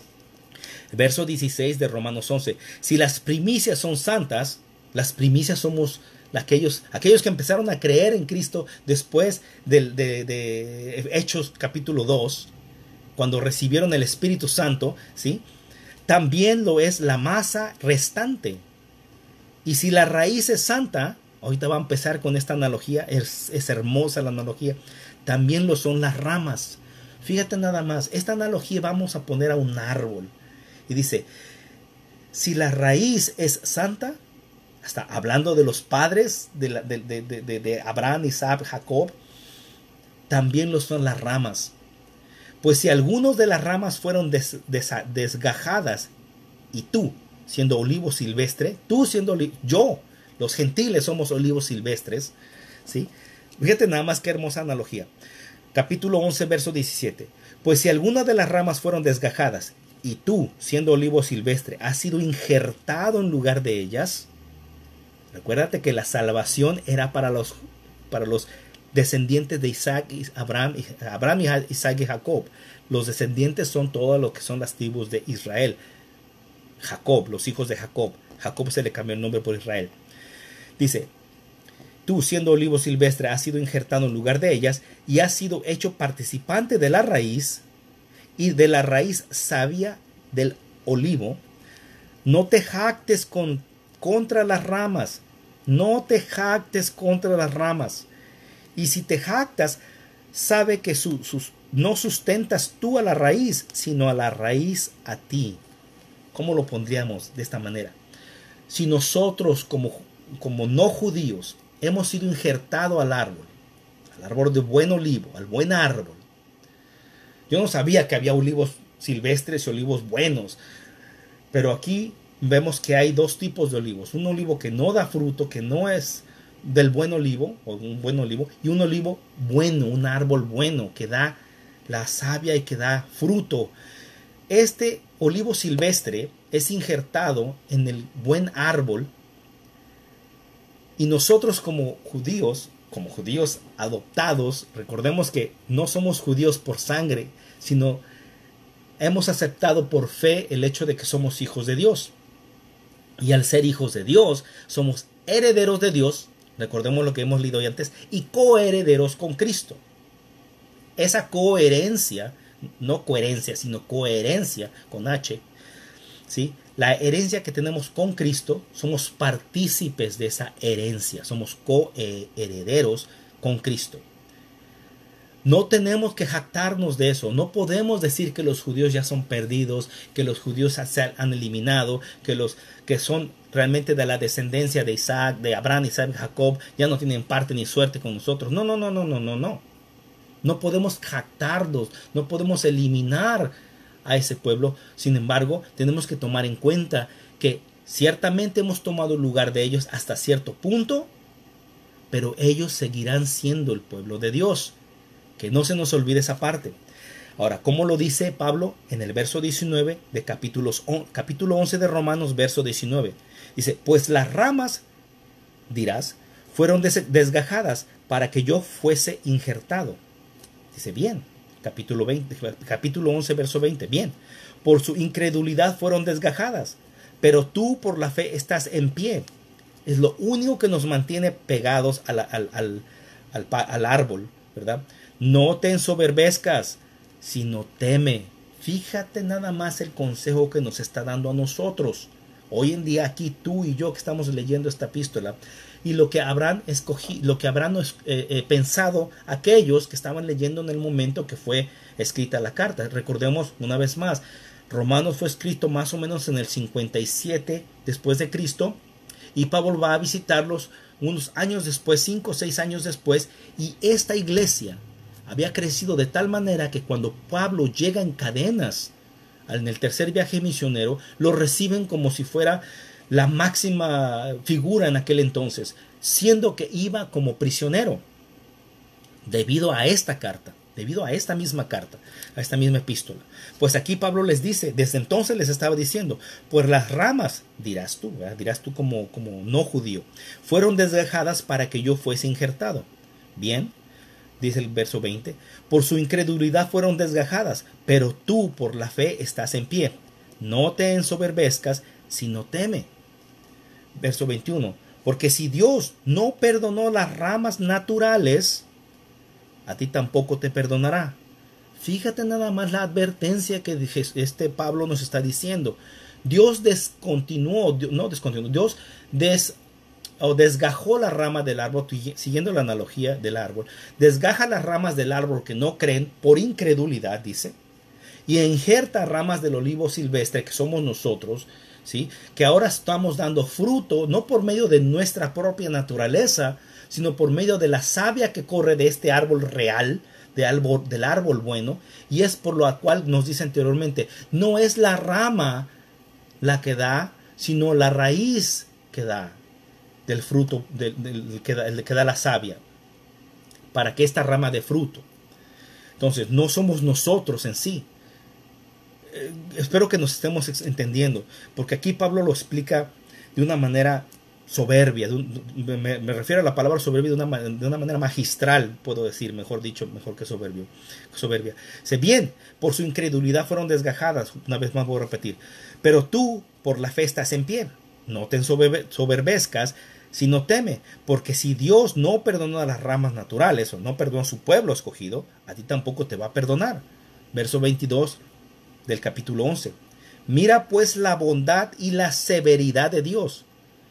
Verso dieciséis de Romanos once. Si las primicias son santas, las primicias somos Aquellos, aquellos que empezaron a creer en Cristo después de, de, de Hechos capítulo dos, cuando recibieron el Espíritu Santo, ¿sí? También lo es la masa restante. Y si la raíz es santa, Ahorita va a empezar con esta analogía, es, es hermosa la analogía. También lo son las ramas. Fíjate nada más, esta analogía vamos a poner a un árbol. Y dice, si la raíz es santa, hasta hablando de los padres de, la, de, de, de, de Abraham, Isaac, Jacob, también lo son las ramas. Pues si algunos de las ramas fueron des, des, desgajadas, y tú, siendo olivo silvestre, tú siendo yo, los gentiles somos olivos silvestres, ¿sí? Fíjate nada más qué hermosa analogía. Capítulo once, verso diecisiete. Pues si algunas de las ramas fueron desgajadas, y tú, siendo olivo silvestre, has sido injertado en lugar de ellas, recuérdate que la salvación era para los, para los descendientes de Isaac, Abraham, Abraham, Isaac y Jacob. Los descendientes son todos los que son las tribus de Israel. Jacob, los hijos de Jacob. Jacob se le cambió el nombre por Israel. Dice, tú siendo olivo silvestre has sido injertado en lugar de ellas y has sido hecho participante de la raíz y de la raíz savia del olivo. No te jactes con, contra las ramas. No te jactes contra las ramas. Y si te jactas, sabe que su, sus, no sustentas tú a la raíz, sino a la raíz a ti. ¿Cómo lo pondríamos de esta manera? Si nosotros como, como no judíos hemos sido injertados al árbol, al árbol de buen olivo, al buen árbol. Yo no sabía que había olivos silvestres y olivos buenos, pero aquí vemos que hay dos tipos de olivos. Un olivo que no da fruto, que no es del buen olivo, o un buen olivo, y un olivo bueno, un árbol bueno, que da la savia y que da fruto. Este olivo silvestre es injertado en el buen árbol, y nosotros como judíos, como judíos adoptados, recordemos que no somos judíos por sangre, sino hemos aceptado por fe el hecho de que somos hijos de Dios. Y al ser hijos de Dios, somos herederos de Dios, recordemos lo que hemos leído hoy antes, y coherederos con Cristo. Esa coherencia, no coherencia, sino coherencia con H, ¿sí? La herencia que tenemos con Cristo, somos partícipes de esa herencia, somos coherederos con Cristo. No tenemos que jactarnos de eso, no podemos decir que los judíos ya son perdidos, que los judíos se han eliminado, que los que son realmente de la descendencia de Isaac, de Abraham, Isaac y Jacob, ya no tienen parte ni suerte con nosotros. No, no, no, no, no, no, no. No podemos jactarnos, no podemos eliminar a ese pueblo. Sin embargo, tenemos que tomar en cuenta que ciertamente hemos tomado el lugar de ellos hasta cierto punto, pero ellos seguirán siendo el pueblo de Dios. Que no se nos olvide esa parte. Ahora, ¿cómo lo dice Pablo en el verso diecinueve de capítulos, capítulo once de Romanos, verso diecinueve? Dice, pues las ramas, dirás, fueron des desgajadas para que yo fuese injertado. Dice, bien, capítulo, veinte, capítulo once, verso veinte, bien, por su incredulidad fueron desgajadas, pero tú por la fe estás en pie. Es lo único que nos mantiene pegados al, al, al, al, al árbol, ¿verdad? No te ensoberbezcas, sino teme. Fíjate nada más el consejo que nos está dando a nosotros. Hoy en día aquí tú y yo que estamos leyendo esta epístola y lo que habrán escogido, lo que habrán eh, eh, pensado aquellos que estaban leyendo en el momento que fue escrita la carta. Recordemos una vez más, Romanos fue escrito más o menos en el cincuenta y siete después de Cristo y Pablo va a visitarlos unos años después, cinco o seis años después, y esta iglesia había crecido de tal manera que cuando Pablo llega en cadenas en el tercer viaje misionero, lo reciben como si fuera la máxima figura en aquel entonces, siendo que iba como prisionero debido a esta carta, debido a esta misma carta, a esta misma epístola. Pues aquí Pablo les dice, desde entonces les estaba diciendo, pues las ramas, dirás tú, ¿verdad? dirás tú como, como no judío, fueron desgajadas para que yo fuese injertado. Bien, dice el verso veinte, por su incredulidad fueron desgajadas, pero tú por la fe estás en pie. No te ensoberbezcas, sino teme. Verso veintiuno, porque si Dios no perdonó las ramas naturales, a ti tampoco te perdonará. Fíjate nada más la advertencia que este Pablo nos está diciendo. Dios descontinuó, no descontinuó, Dios des, o desgajó la rama del árbol, siguiendo la analogía del árbol, desgaja las ramas del árbol que no creen por incredulidad, dice, y injerta ramas del olivo silvestre que somos nosotros, ¿sí? Que ahora estamos dando fruto, no por medio de nuestra propia naturaleza, sino por medio de la savia que corre de este árbol real, de árbol, del árbol bueno, y es por lo cual nos dice anteriormente, no es la rama la que da, sino la raíz que da del fruto, del, del, que, da, el que da la savia, para que esta rama dé fruto. Entonces, no somos nosotros en sí. Eh, espero que nos estemos entendiendo, porque aquí Pablo lo explica de una manera soberbia, de un, me, me refiero a la palabra soberbia de una, de una manera magistral, puedo decir, mejor dicho, mejor que soberbio, soberbia. Se bien, por su incredulidad fueron desgajadas, una vez más voy a repetir, pero tú por la fe estás en pie, no te soberbezcas, sino teme, porque si Dios no perdonó a las ramas naturales, o no perdonó a su pueblo escogido, a ti tampoco te va a perdonar. Verso veintidós del capítulo once. Mira pues la bondad y la severidad de Dios.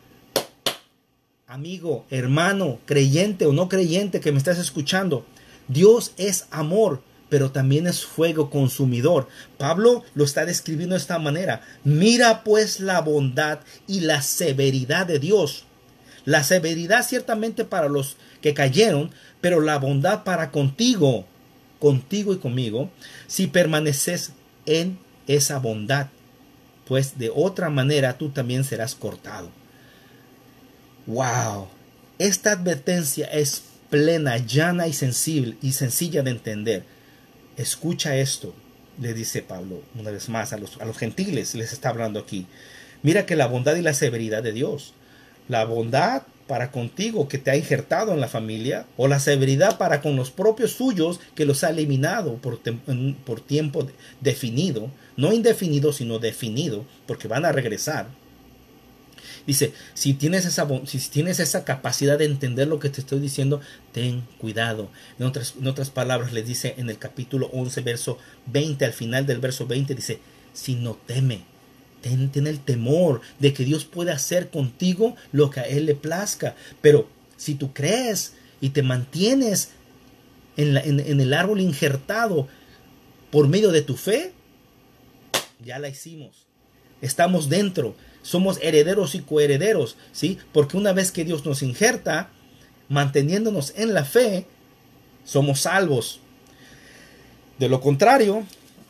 Amigo, hermano, creyente o no creyente que me estás escuchando, Dios es amor, pero también es fuego consumidor. Pablo lo está describiendo de esta manera. Mira pues la bondad y la severidad de Dios. La severidad ciertamente para los que cayeron, pero la bondad para contigo, contigo y conmigo, si permaneces en esa bondad, pues de otra manera tú también serás cortado. ¡Wow! Esta advertencia es plena, llana y sensible y sencilla de entender. Escucha esto, le dice Pablo una vez más a los, a los gentiles, les está hablando aquí. Mira que la bondad y la severidad de Dios, la bondad para contigo que te ha injertado en la familia, o la severidad para con los propios suyos que los ha eliminado por, por tiempo definido, no indefinido sino definido, porque van a regresar. Dice, si tienes, esa, si tienes esa capacidad de entender lo que te estoy diciendo, ten cuidado. En otras, en otras palabras, le dice en el capítulo once, verso veinte, al final del verso veinte, dice, si no teme, ten, ten el temor de que Dios puede hacer contigo lo que a Él le plazca. Pero si tú crees y te mantienes en, la, en, en el árbol injertado por medio de tu fe, ya la hicimos. Estamos dentro, somos herederos y coherederos, ¿sí? Porque una vez que Dios nos injerta, manteniéndonos en la fe, somos salvos. De lo contrario,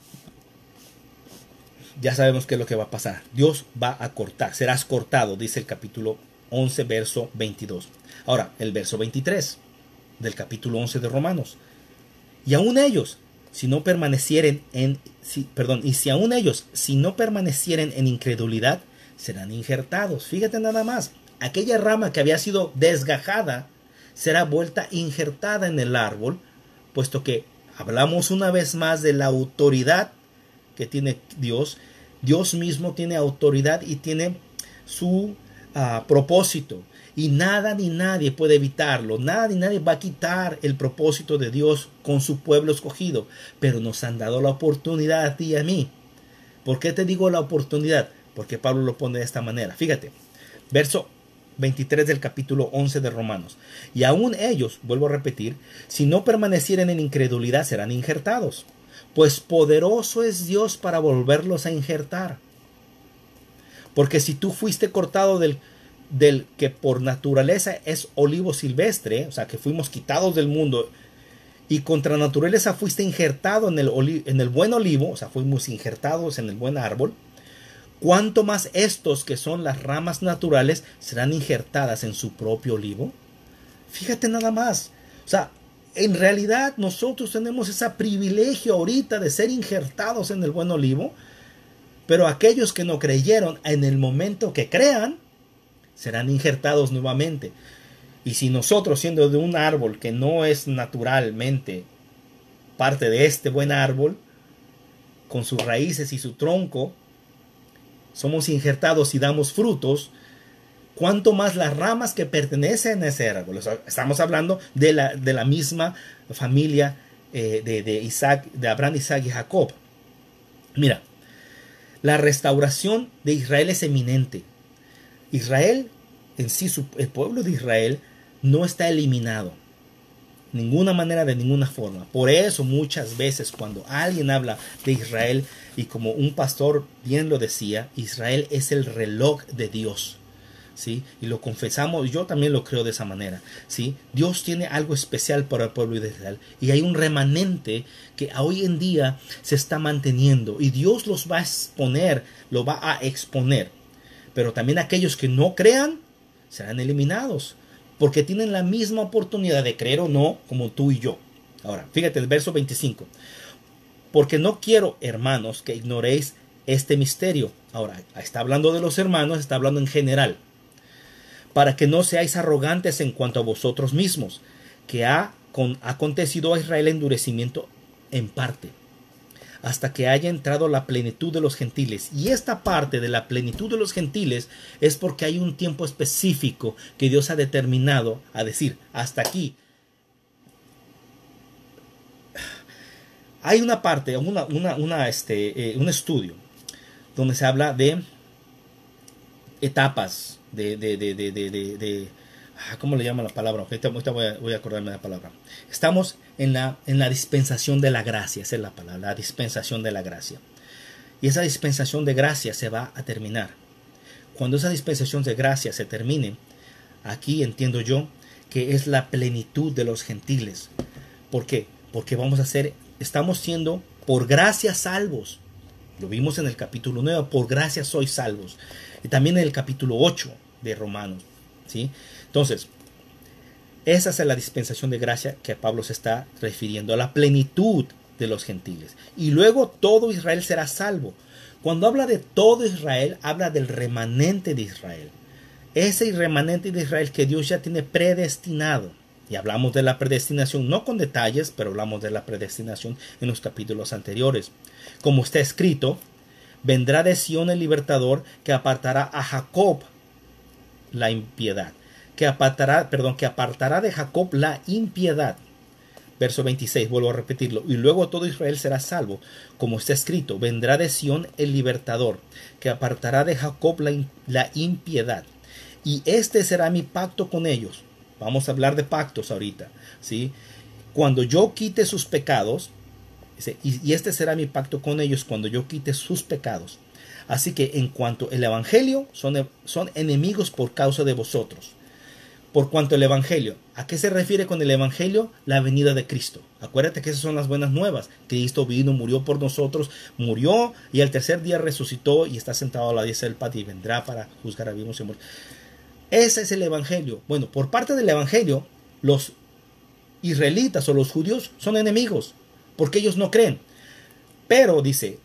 ya sabemos qué es lo que va a pasar. Dios va a cortar, serás cortado, dice el capítulo once, verso veintidós. Ahora, el verso veintitrés del capítulo once de Romanos. Y aún ellos, si no permanecieren en, si, perdón, y si aún ellos, si no permanecieren en incredulidad, serán injertados. Fíjate nada más, aquella rama que había sido desgajada será vuelta injertada en el árbol, puesto que hablamos una vez más de la autoridad que tiene Dios. Dios mismo tiene autoridad y tiene su uh, propósito. Y nada ni nadie puede evitarlo. Nada ni nadie va a quitar el propósito de Dios con su pueblo escogido. Pero nos han dado la oportunidad a ti y a mí. ¿Por qué te digo la oportunidad? Porque Pablo lo pone de esta manera. Fíjate, verso veintitrés del capítulo once de Romanos. Y aún ellos, vuelvo a repetir, si no permanecieren en incredulidad serán injertados. Pues poderoso es Dios para volverlos a injertar. Porque si tú fuiste cortado del del que por naturaleza es olivo silvestre, o sea que fuimos quitados del mundo, y contra naturaleza fuiste injertado en el, oli, en el buen olivo, o sea fuimos injertados en el buen árbol, ¿cuánto más estos que son las ramas naturales serán injertadas en su propio olivo? Fíjate nada más, o sea, en realidad nosotros tenemos ese privilegio ahorita de ser injertados en el buen olivo, pero aquellos que no creyeron, en el momento que crean, serán injertados nuevamente. Y si nosotros, siendo de un árbol que no es naturalmente parte de este buen árbol, con sus raíces y su tronco, somos injertados y damos frutos, cuánto más las ramas que pertenecen a ese árbol. O sea, estamos hablando de la, de la misma familia eh, de, de Isaac, de Abraham, Isaac y Jacob. Mira, la restauración de Israel es eminente. Israel en sí, su, el pueblo de Israel no está eliminado. Ninguna manera, de ninguna forma. Por eso muchas veces cuando alguien habla de Israel, y como un pastor bien lo decía, Israel es el reloj de Dios, ¿sí? Y lo confesamos, yo también lo creo de esa manera, ¿sí? Dios tiene algo especial para el pueblo de Israel, y hay un remanente que hoy en día se está manteniendo, y Dios los va a exponer, lo va a exponer. Pero también aquellos que no crean serán eliminados, porque tienen la misma oportunidad de creer o no, como tú y yo. Ahora, fíjate el verso veinticinco. Porque no quiero, hermanos, que ignoréis este misterio. Ahora, está hablando de los hermanos, está hablando en general. Para que no seáis arrogantes en cuanto a vosotros mismos, que ha con, acontecido a Israel endurecimiento en parte, hasta que haya entrado la plenitud de los gentiles. Y esta parte de la plenitud de los gentiles es porque hay un tiempo específico que Dios ha determinado a decir, hasta aquí. Hay una parte, una, una, una, este, eh, un estudio donde se habla de etapas, de, de, de, de, de, de, de ¿cómo le llama la palabra? Ahorita, ahorita voy, a, voy a acordarme de la palabra. Estamos en la, en la dispensación de la gracia, esa es la palabra, la dispensación de la gracia. Y esa dispensación de gracia se va a terminar. Cuando esa dispensación de gracia se termine, aquí entiendo yo que es la plenitud de los gentiles. ¿Por qué? Porque vamos a ser, estamos siendo por gracia salvos. Lo vimos en el capítulo nueve, por gracia sois salvos. Y también en el capítulo ocho de Romanos, ¿sí? Entonces, esa es la dispensación de gracia que Pablo se está refiriendo, a la plenitud de los gentiles. Y luego todo Israel será salvo. Cuando habla de todo Israel, habla del remanente de Israel. Ese remanente de Israel que Dios ya tiene predestinado. Y hablamos de la predestinación, no con detalles, pero hablamos de la predestinación en los capítulos anteriores. Como está escrito, vendrá de Sión el libertador que apartará a Jacob la impiedad. Que apartará, perdón, que apartará de Jacob la impiedad. Verso veintiséis, vuelvo a repetirlo. Y luego todo Israel será salvo. Como está escrito, vendrá de Sión el libertador, que apartará de Jacob la, la impiedad. Y este será mi pacto con ellos. Vamos a hablar de pactos ahorita, ¿sí? Cuando yo quite sus pecados, y este será mi pacto con ellos cuando yo quite sus pecados. Así que en cuanto el evangelio, son, son enemigos por causa de vosotros. Por cuanto el evangelio, ¿a qué se refiere con el evangelio? La venida de Cristo. Acuérdate que esas son las buenas nuevas. Cristo vino, murió por nosotros, murió y al tercer día resucitó y está sentado a la diestra del Padre y vendrá para juzgar a vivos y muertos. Ese es el evangelio. Bueno, por parte del evangelio, los israelitas o los judíos son enemigos, porque ellos no creen. Pero dice,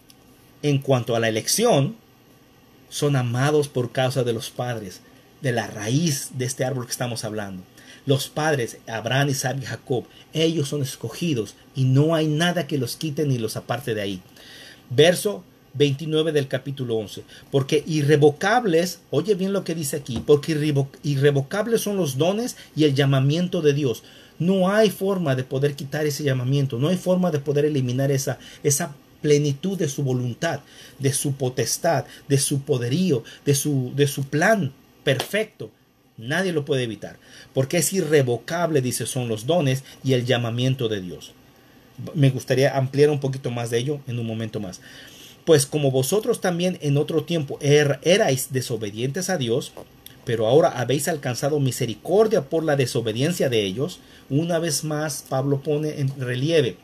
en cuanto a la elección, son amados por causa de los padres, de la raíz de este árbol que estamos hablando. Los padres, Abraham, Isaac y Jacob, ellos son escogidos y no hay nada que los quite ni los aparte de ahí. Verso veintinueve del capítulo once. Porque irrevocables, oye bien lo que dice aquí, porque irrevo, irrevocables son los dones y el llamamiento de Dios. No hay forma de poder quitar ese llamamiento, no hay forma de poder eliminar esa, esa plenitud de su voluntad, de su potestad, de su poderío, de su, de su plan perfecto. Nadie lo puede evitar, porque es irrevocable, dice, son los dones y el llamamiento de Dios. Me gustaría ampliar un poquito más de ello en un momento más. Pues como vosotros también en otro tiempo er, erais desobedientes a Dios, pero ahora habéis alcanzado misericordia por la desobediencia de ellos. Una vez más Pablo pone en relieve,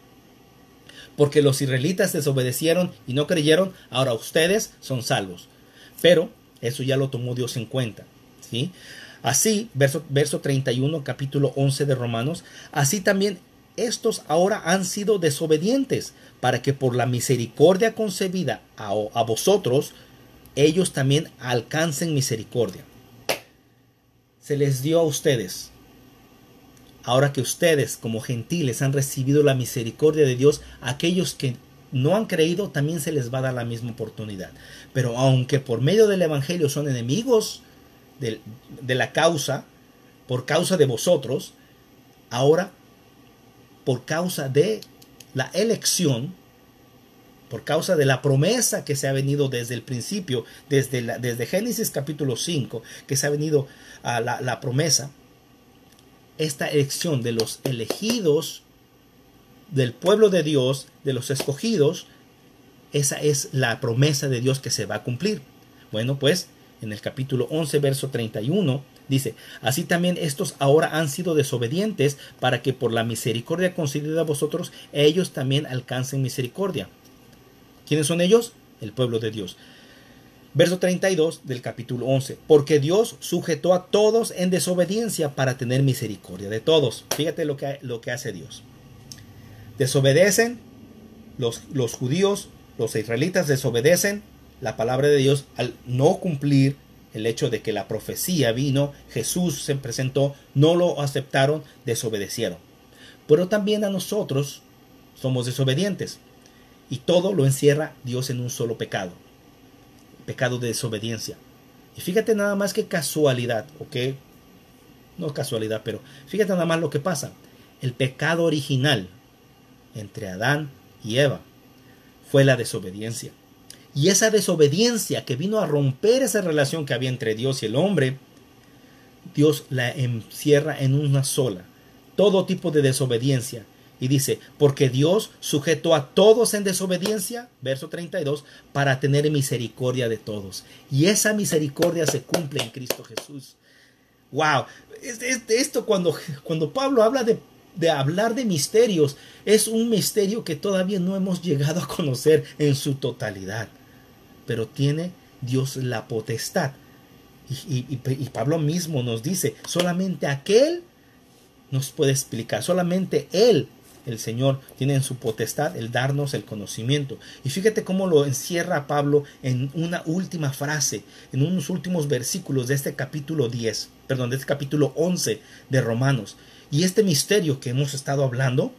porque los israelitas desobedecieron y no creyeron, ahora ustedes son salvos. Pero eso ya lo tomó Dios en cuenta, ¿sí? Así, verso, verso treinta y uno, capítulo once de Romanos, así también estos ahora han sido desobedientes, para que por la misericordia concebida a, a vosotros, ellos también alcancen misericordia. Se les dio a ustedes. Ahora que ustedes como gentiles han recibido la misericordia de Dios, aquellos que no han creído también se les va a dar la misma oportunidad. Pero aunque por medio del evangelio son enemigos de, de la causa, por causa de vosotros, ahora por causa de la elección, por causa de la promesa que se ha venido desde el principio, desde, la, desde Génesis capítulo cinco, que se ha venido a la, la promesa, esta elección de los elegidos, del pueblo de Dios, de los escogidos, esa es la promesa de Dios que se va a cumplir. Bueno, pues en el capítulo once, verso treinta y uno, dice: así también estos ahora han sido desobedientes, para que por la misericordia concedida a vosotros, ellos también alcancen misericordia. ¿Quiénes son ellos? El pueblo de Dios. Verso treinta y dos del capítulo once. Porque Dios sujetó a todos en desobediencia para tener misericordia de todos. Fíjate lo que, lo que hace Dios. Desobedecen los, los judíos, los israelitas desobedecen la palabra de Dios al no cumplir el hecho de que la profecía vino, Jesús se presentó, no lo aceptaron, desobedecieron. Pero también a nosotros somos desobedientes. Y todo lo encierra Dios en un solo pecado. Pecado de desobediencia. Y fíjate nada más que casualidad, ¿ok? No casualidad, pero fíjate nada más lo que pasa. El pecado original entre Adán y Eva fue la desobediencia. Y esa desobediencia que vino a romper esa relación que había entre Dios y el hombre, Dios la encierra en una sola. Todo tipo de desobediencia. Y dice: porque Dios sujetó a todos en desobediencia, verso treinta y dos, para tener misericordia de todos. Y esa misericordia se cumple en Cristo Jesús. ¡Wow! Esto cuando, cuando Pablo habla de, de hablar de misterios, es un misterio que todavía no hemos llegado a conocer en su totalidad. Pero tiene Dios la potestad. Y, y, y Pablo mismo nos dice: solamente aquel nos puede explicar, solamente Él, el Señor, tiene en su potestad el darnos el conocimiento. Y fíjate cómo lo encierra Pablo en una última frase, en unos últimos versículos de este capítulo diez, perdón, de este capítulo once de Romanos. Y este misterio que hemos estado hablando,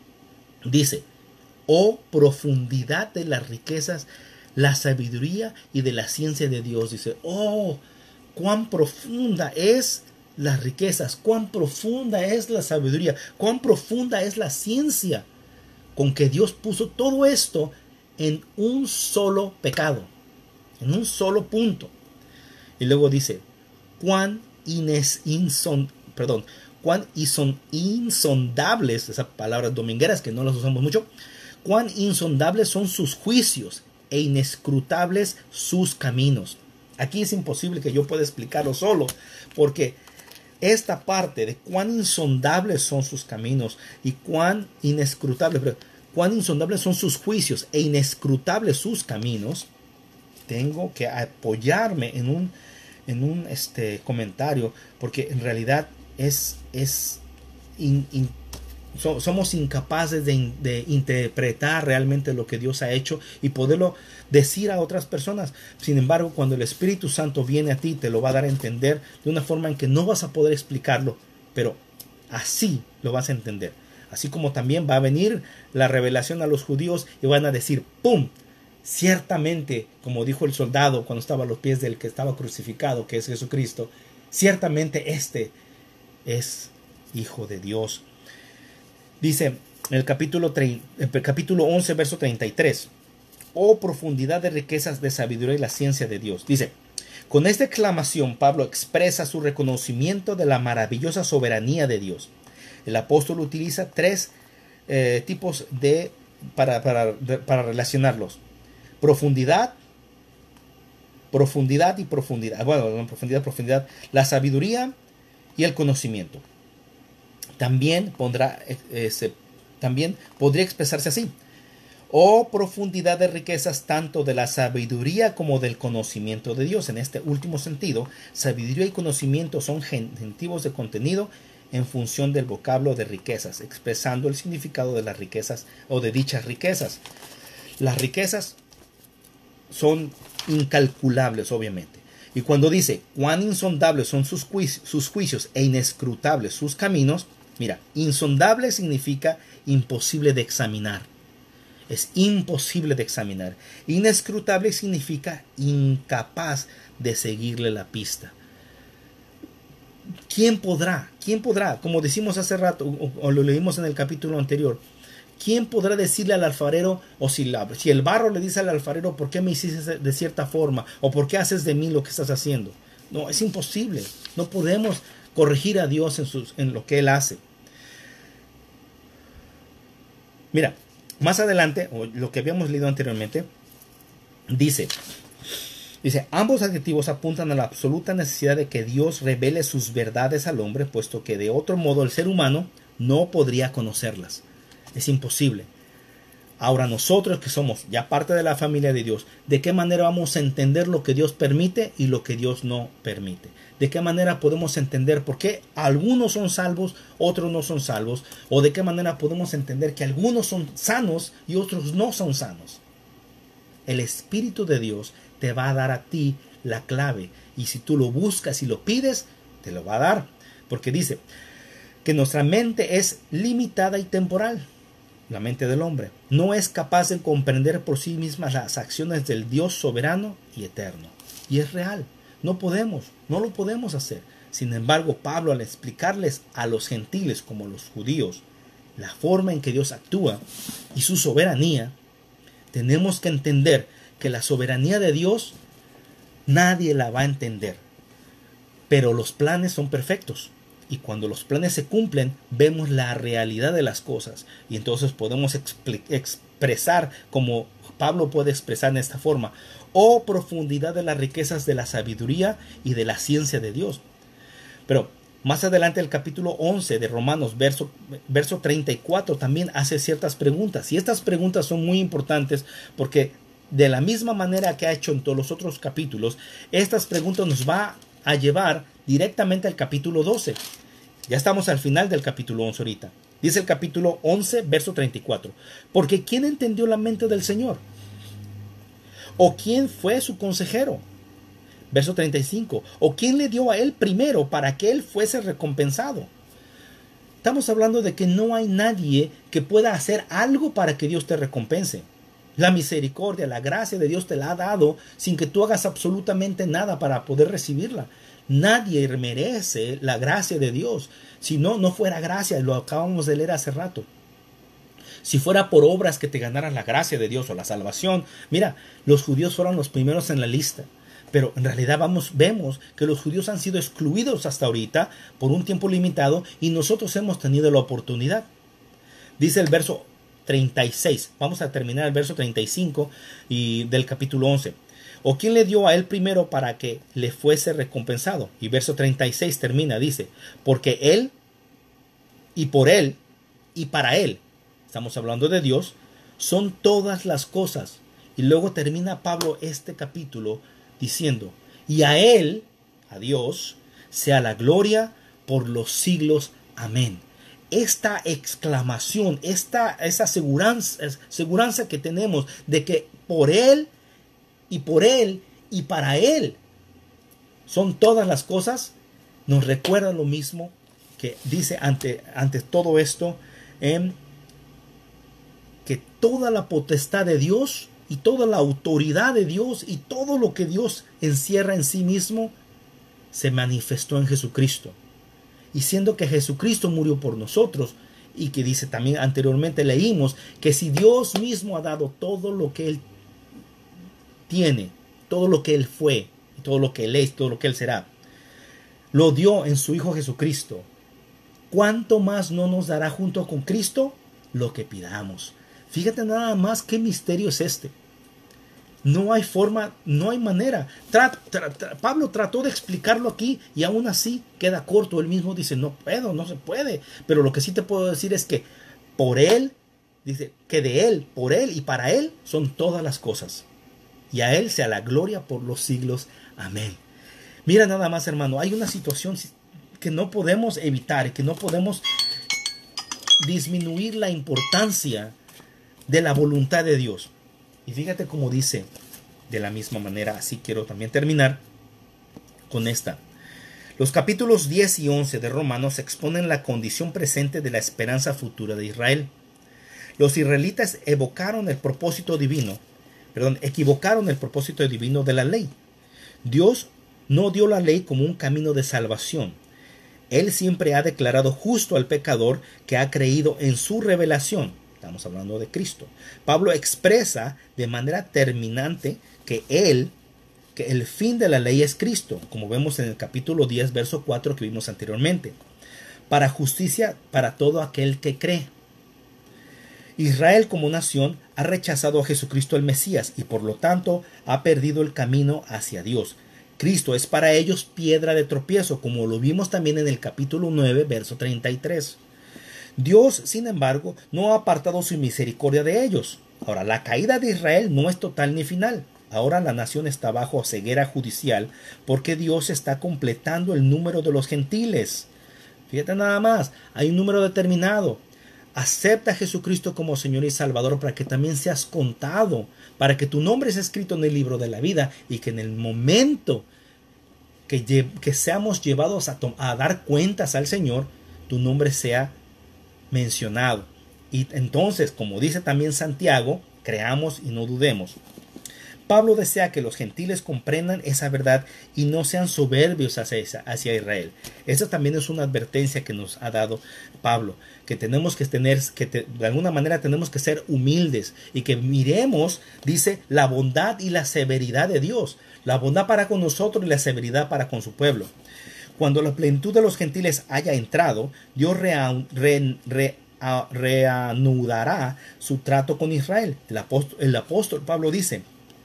dice: oh profundidad de las riquezas, la sabiduría y de la ciencia de Dios. Dice: oh, cuán profunda es las riquezas, cuán profunda es la sabiduría, cuán profunda es la ciencia, con que Dios puso todo esto en un solo pecado, en un solo punto. Y luego dice: cuán ines, inson, perdón, cuán son insondables, esas palabras domingueras que no las usamos mucho, cuán insondables son sus juicios e inescrutables sus caminos. Aquí es imposible que yo pueda explicarlo solo, porque esta parte de cuán insondables son sus caminos y cuán inescrutables, pero cuán insondables son sus juicios e inescrutables sus caminos, tengo que apoyarme en un, en un este, comentario, porque en realidad es, es in, in, so, somos incapaces de, de interpretar realmente lo que Dios ha hecho y poderlo decir a otras personas. Sin embargo, cuando el Espíritu Santo viene a ti, te lo va a dar a entender de una forma en que no vas a poder explicarlo, pero así lo vas a entender. Así como también va a venir la revelación a los judíos y van a decir: ¡pum! Ciertamente, como dijo el soldado cuando estaba a los pies del que estaba crucificado, que es Jesucristo, ciertamente este es Hijo de Dios. Dice en el capítulo, el capítulo once, verso treinta y tres: oh profundidad de riquezas de sabiduría y la ciencia de Dios. Dice: con esta exclamación Pablo expresa su reconocimiento de la maravillosa soberanía de Dios. El apóstol utiliza tres eh, tipos de para, para, de, para relacionarlos: profundidad, profundidad y profundidad. Bueno, profundidad, profundidad, la sabiduría y el conocimiento. También, pondrá, eh, se, también podría expresarse así: oh profundidad de riquezas tanto de la sabiduría como del conocimiento de Dios. En este último sentido, sabiduría y conocimiento son gentivos de contenido en función del vocablo de riquezas, expresando el significado de las riquezas o de dichas riquezas. Las riquezas son incalculables, obviamente. Y cuando dice cuán insondables son sus juicios, sus juicios e inescrutables sus caminos, mira, insondable significa imposible de examinar. Es imposible de examinar. Inescrutable significa incapaz de seguirle la pista. ¿Quién podrá? ¿Quién podrá? Como decimos hace rato, o, o lo leímos en el capítulo anterior, ¿quién podrá decirle al alfarero, o si, la, si el barro le dice al alfarero, ¿por qué me hiciste de cierta forma? ¿O por qué haces de mí lo que estás haciendo? No, es imposible. No podemos corregir a Dios en, sus, en lo que Él hace. Mira, más adelante, o lo que habíamos leído anteriormente, dice, dice, ambos adjetivos apuntan a la absoluta necesidad de que Dios revele sus verdades al hombre, puesto que de otro modo el ser humano no podría conocerlas. Es imposible. Ahora nosotros que somos ya parte de la familia de Dios, ¿de qué manera vamos a entender lo que Dios permite y lo que Dios no permite? ¿De qué manera podemos entender por qué algunos son salvos, otros no son salvos? ¿O de qué manera podemos entender que algunos son sanos y otros no son sanos? El Espíritu de Dios te va a dar a ti la clave. Y si tú lo buscas y lo pides, te lo va a dar. Porque dice que nuestra mente es limitada y temporal. La mente del hombre no es capaz de comprender por sí misma las acciones del Dios soberano y eterno. Y es real. No podemos, no lo podemos hacer. Sin embargo, Pablo, al explicarles a los gentiles como los judíos la forma en que Dios actúa y su soberanía, tenemos que entender que la soberanía de Dios nadie la va a entender. Pero los planes son perfectos. Y cuando los planes se cumplen, vemos la realidad de las cosas. Y entonces podemos expresar como Pablo puede expresar en esta forma. Oh profundidad de las riquezas de la sabiduría y de la ciencia de Dios. Pero más adelante el capítulo once de Romanos, verso, verso treinta y cuatro, también hace ciertas preguntas. Y estas preguntas son muy importantes porque de la misma manera que ha hecho en todos los otros capítulos, estas preguntas nos va a llevar directamente al capítulo doce. Ya estamos al final del capítulo once ahorita. Dice el capítulo once, verso treinta y cuatro. Porque ¿quién entendió la mente del Señor? ¿O quién fue su consejero? Verso treinta y cinco. ¿O quién le dio a él primero para que él fuese recompensado? Estamos hablando de que no hay nadie que pueda hacer algo para que Dios te recompense. La misericordia, la gracia de Dios te la ha dado sin que tú hagas absolutamente nada para poder recibirla. Nadie merece la gracia de Dios. Si no, no fuera gracia, lo acabamos de leer hace rato. Si fuera por obras que te ganaran la gracia de Dios o la salvación. Mira, los judíos fueron los primeros en la lista. Pero en realidad vamos, vemos que los judíos han sido excluidos hasta ahorita por un tiempo limitado y nosotros hemos tenido la oportunidad. Dice el verso treinta y seis. Vamos a terminar el verso treinta y cinco y del capítulo once. ¿O quién le dio a él primero para que le fuese recompensado? Y verso treinta y seis termina, dice, porque él y por él y para él, estamos hablando de Dios, son todas las cosas. Y luego termina Pablo este capítulo diciendo, y a él, a Dios, sea la gloria por los siglos. Amén. Esta exclamación, esta, esa aseguranza, aseguranza que tenemos de que por él y por él y para él son todas las cosas, nos recuerda lo mismo que dice ante, ante todo esto, eh, que toda la potestad de Dios y toda la autoridad de Dios y todo lo que Dios encierra en sí mismo se manifestó en Jesucristo. Y siendo que Jesucristo murió por nosotros, y que dice también anteriormente leímos que si Dios mismo ha dado todo lo que Él tiene, todo lo que Él fue, y todo lo que Él es, todo lo que Él será, lo dio en su Hijo Jesucristo, ¿cuánto más no nos dará junto con Cristo lo que pidamos? Fíjate nada más qué misterio es este. No hay forma, no hay manera. Tra, tra, tra, Pablo trató de explicarlo aquí y aún así queda corto. Él mismo dice, no puedo, no se puede. Pero lo que sí te puedo decir es que por Él, dice que de Él, por Él y para Él son todas las cosas. Y a Él sea la gloria por los siglos. Amén. Mira nada más, hermano, hay una situación que no podemos evitar y que no podemos disminuir la importancia de la voluntad de Dios. Y fíjate cómo dice de la misma manera, así quiero también terminar con esta. Los capítulos diez y once de Romanos exponen la condición presente de la esperanza futura de Israel. Los israelitas evocaron el propósito divino, perdón, equivocaron el propósito divino de la ley. Dios no dio la ley como un camino de salvación. Él siempre ha declarado justo al pecador que ha creído en su revelación. Estamos hablando de Cristo. Pablo expresa de manera terminante que él, que el fin de la ley es Cristo, como vemos en el capítulo diez, verso cuatro que vimos anteriormente, para justicia para todo aquel que cree. Israel como nación ha rechazado a Jesucristo el Mesías y por lo tanto ha perdido el camino hacia Dios. Cristo es para ellos piedra de tropiezo, como lo vimos también en el capítulo nueve, verso treinta y tres. Dios, sin embargo, no ha apartado su misericordia de ellos. Ahora, la caída de Israel no es total ni final. Ahora la nación está bajo ceguera judicial porque Dios está completando el número de los gentiles. Fíjate nada más, hay un número determinado. Acepta a Jesucristo como Señor y Salvador para que también seas contado, para que tu nombre sea escrito en el libro de la vida y que en el momento que, que seamos llevados a, a dar cuentas al Señor, tu nombre sea mencionado. Y entonces, como dice también Santiago, creamos y no dudemos. Pablo desea que los gentiles comprendan esa verdad y no sean soberbios hacia, hacia Israel. Esa también es una advertencia que nos ha dado Pablo, que tenemos que tener, que te, de alguna manera tenemos que ser humildes y que miremos, dice, la bondad y la severidad de Dios, la bondad para con nosotros y la severidad para con su pueblo. Cuando la plenitud de los gentiles haya entrado, Dios rea, re, re, a, reanudará su trato con Israel. El apóstol, el apóstol Pablo dice,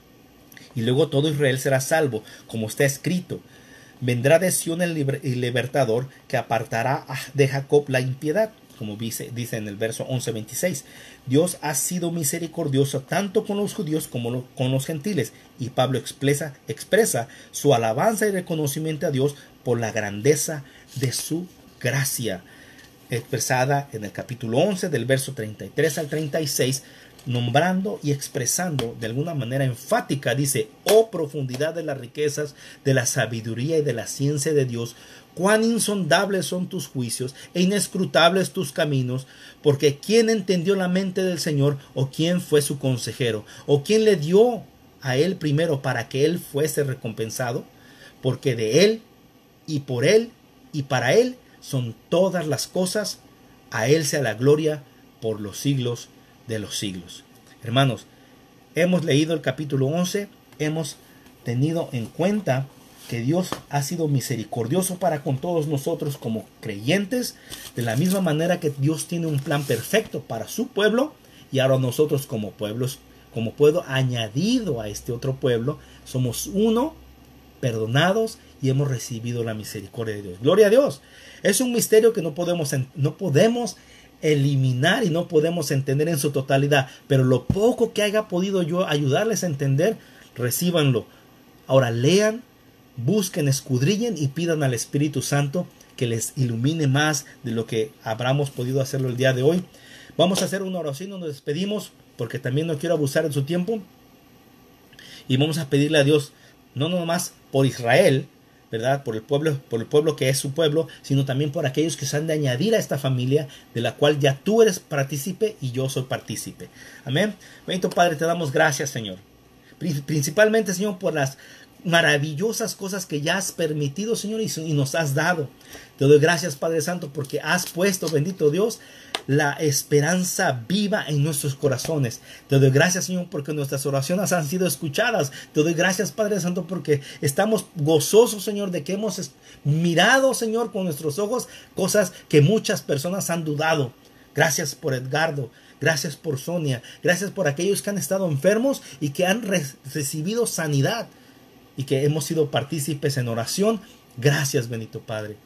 y luego todo Israel será salvo, como está escrito. Vendrá de Sión el libertador que apartará de Jacob la impiedad, como dice, dice en el verso once veintiséis. Dios ha sido misericordioso tanto con los judíos como lo, con los gentiles. Y Pablo expresa, expresa su alabanza y reconocimiento a Dios por la grandeza de su gracia, expresada en el capítulo once del verso treinta y tres al treinta y seis, nombrando y expresando de alguna manera enfática, dice, oh profundidad de las riquezas, de la sabiduría y de la ciencia de Dios, cuán insondables son tus juicios e inescrutables tus caminos, porque ¿quién entendió la mente del Señor? ¿O quién fue su consejero? ¿O quién le dio a él primero para que él fuese recompensado? Porque de él y por él y para él son todas las cosas, a él sea la gloria por los siglos de los siglos. Hermanos, hemos leído el capítulo once, hemos tenido en cuenta que Dios ha sido misericordioso para con todos nosotros como creyentes, de la misma manera que Dios tiene un plan perfecto para su pueblo, y ahora nosotros como pueblos, como pueblo añadido a este otro pueblo, somos uno, perdonados y hemos recibido la misericordia de Dios. Gloria a Dios. Es un misterio que no podemos, no podemos eliminar y no podemos entender en su totalidad, pero lo poco que haya podido yo ayudarles a entender, recíbanlo. Ahora lean, busquen, escudrillen y pidan al Espíritu Santo que les ilumine más de lo que habramos podido hacerlo el día de hoy. Vamos a hacer una oración, nos despedimos porque también no quiero abusar de su tiempo y vamos a pedirle a Dios no nomás por Israel, ¿verdad? Por el pueblo, por el pueblo que es su pueblo, sino también por aquellos que se han de añadir a esta familia de la cual ya tú eres partícipe y yo soy partícipe. Amén. Bendito Padre, te damos gracias, Señor. Principalmente, Señor, por las maravillosas cosas que ya has permitido, Señor, y nos has dado. Te doy gracias, Padre Santo, porque has puesto, bendito Dios, la esperanza viva en nuestros corazones. Te doy gracias, Señor, porque nuestras oraciones han sido escuchadas. Te doy gracias, Padre Santo, porque estamos gozosos, Señor, de que hemos mirado, Señor, con nuestros ojos cosas que muchas personas han dudado. Gracias por Edgardo. Gracias por Sonia. Gracias por aquellos que han estado enfermos y que han re- recibido sanidad y que hemos sido partícipes en oración. Gracias, bendito Padre.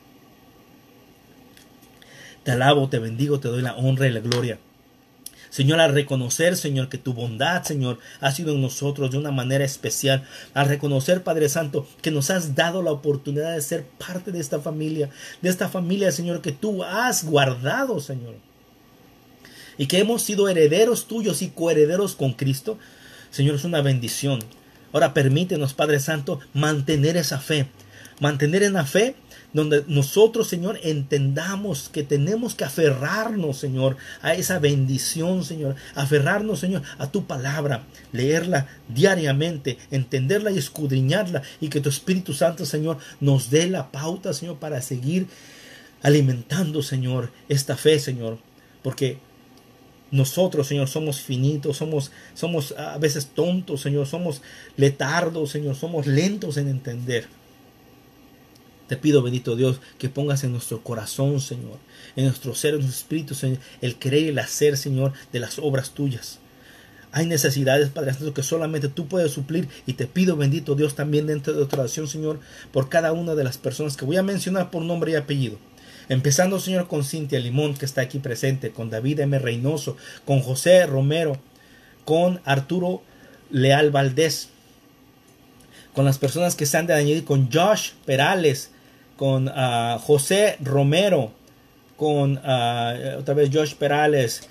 Te alabo, te bendigo, te doy la honra y la gloria. Señor, al reconocer, Señor, que tu bondad, Señor, ha sido en nosotros de una manera especial. Al reconocer, Padre Santo, que nos has dado la oportunidad de ser parte de esta familia. De esta familia, Señor, que tú has guardado, Señor. Y que hemos sido herederos tuyos y coherederos con Cristo. Señor, es una bendición. Ahora permítenos, Padre Santo, mantener esa fe. Mantener en la fe donde nosotros, Señor, entendamos que tenemos que aferrarnos, Señor, a esa bendición, Señor. Aferrarnos, Señor, a tu palabra. Leerla diariamente, entenderla y escudriñarla. Y que tu Espíritu Santo, Señor, nos dé la pauta, Señor, para seguir alimentando, Señor, esta fe, Señor. Porque Nosotros, Señor, somos finitos, somos, somos a veces tontos, Señor, somos letardos, Señor, somos lentos en entender. Te pido, bendito Dios, que pongas en nuestro corazón, Señor, en nuestro ser, en nuestro espíritu, Señor, el querer y el hacer, Señor, de las obras tuyas. Hay necesidades, Padre Santo, que solamente tú puedes suplir, y te pido, bendito Dios, también dentro de tu oración, Señor, por cada una de las personas que voy a mencionar por nombre y apellido. Empezando, Señor, con Cintia Limón, que está aquí presente, con David M. Reynoso, con José Romero, con Arturo Leal Valdés, con las personas que se han de añadir, con Josh Perales, con uh, José Romero, con uh, otra vez Josh Perales,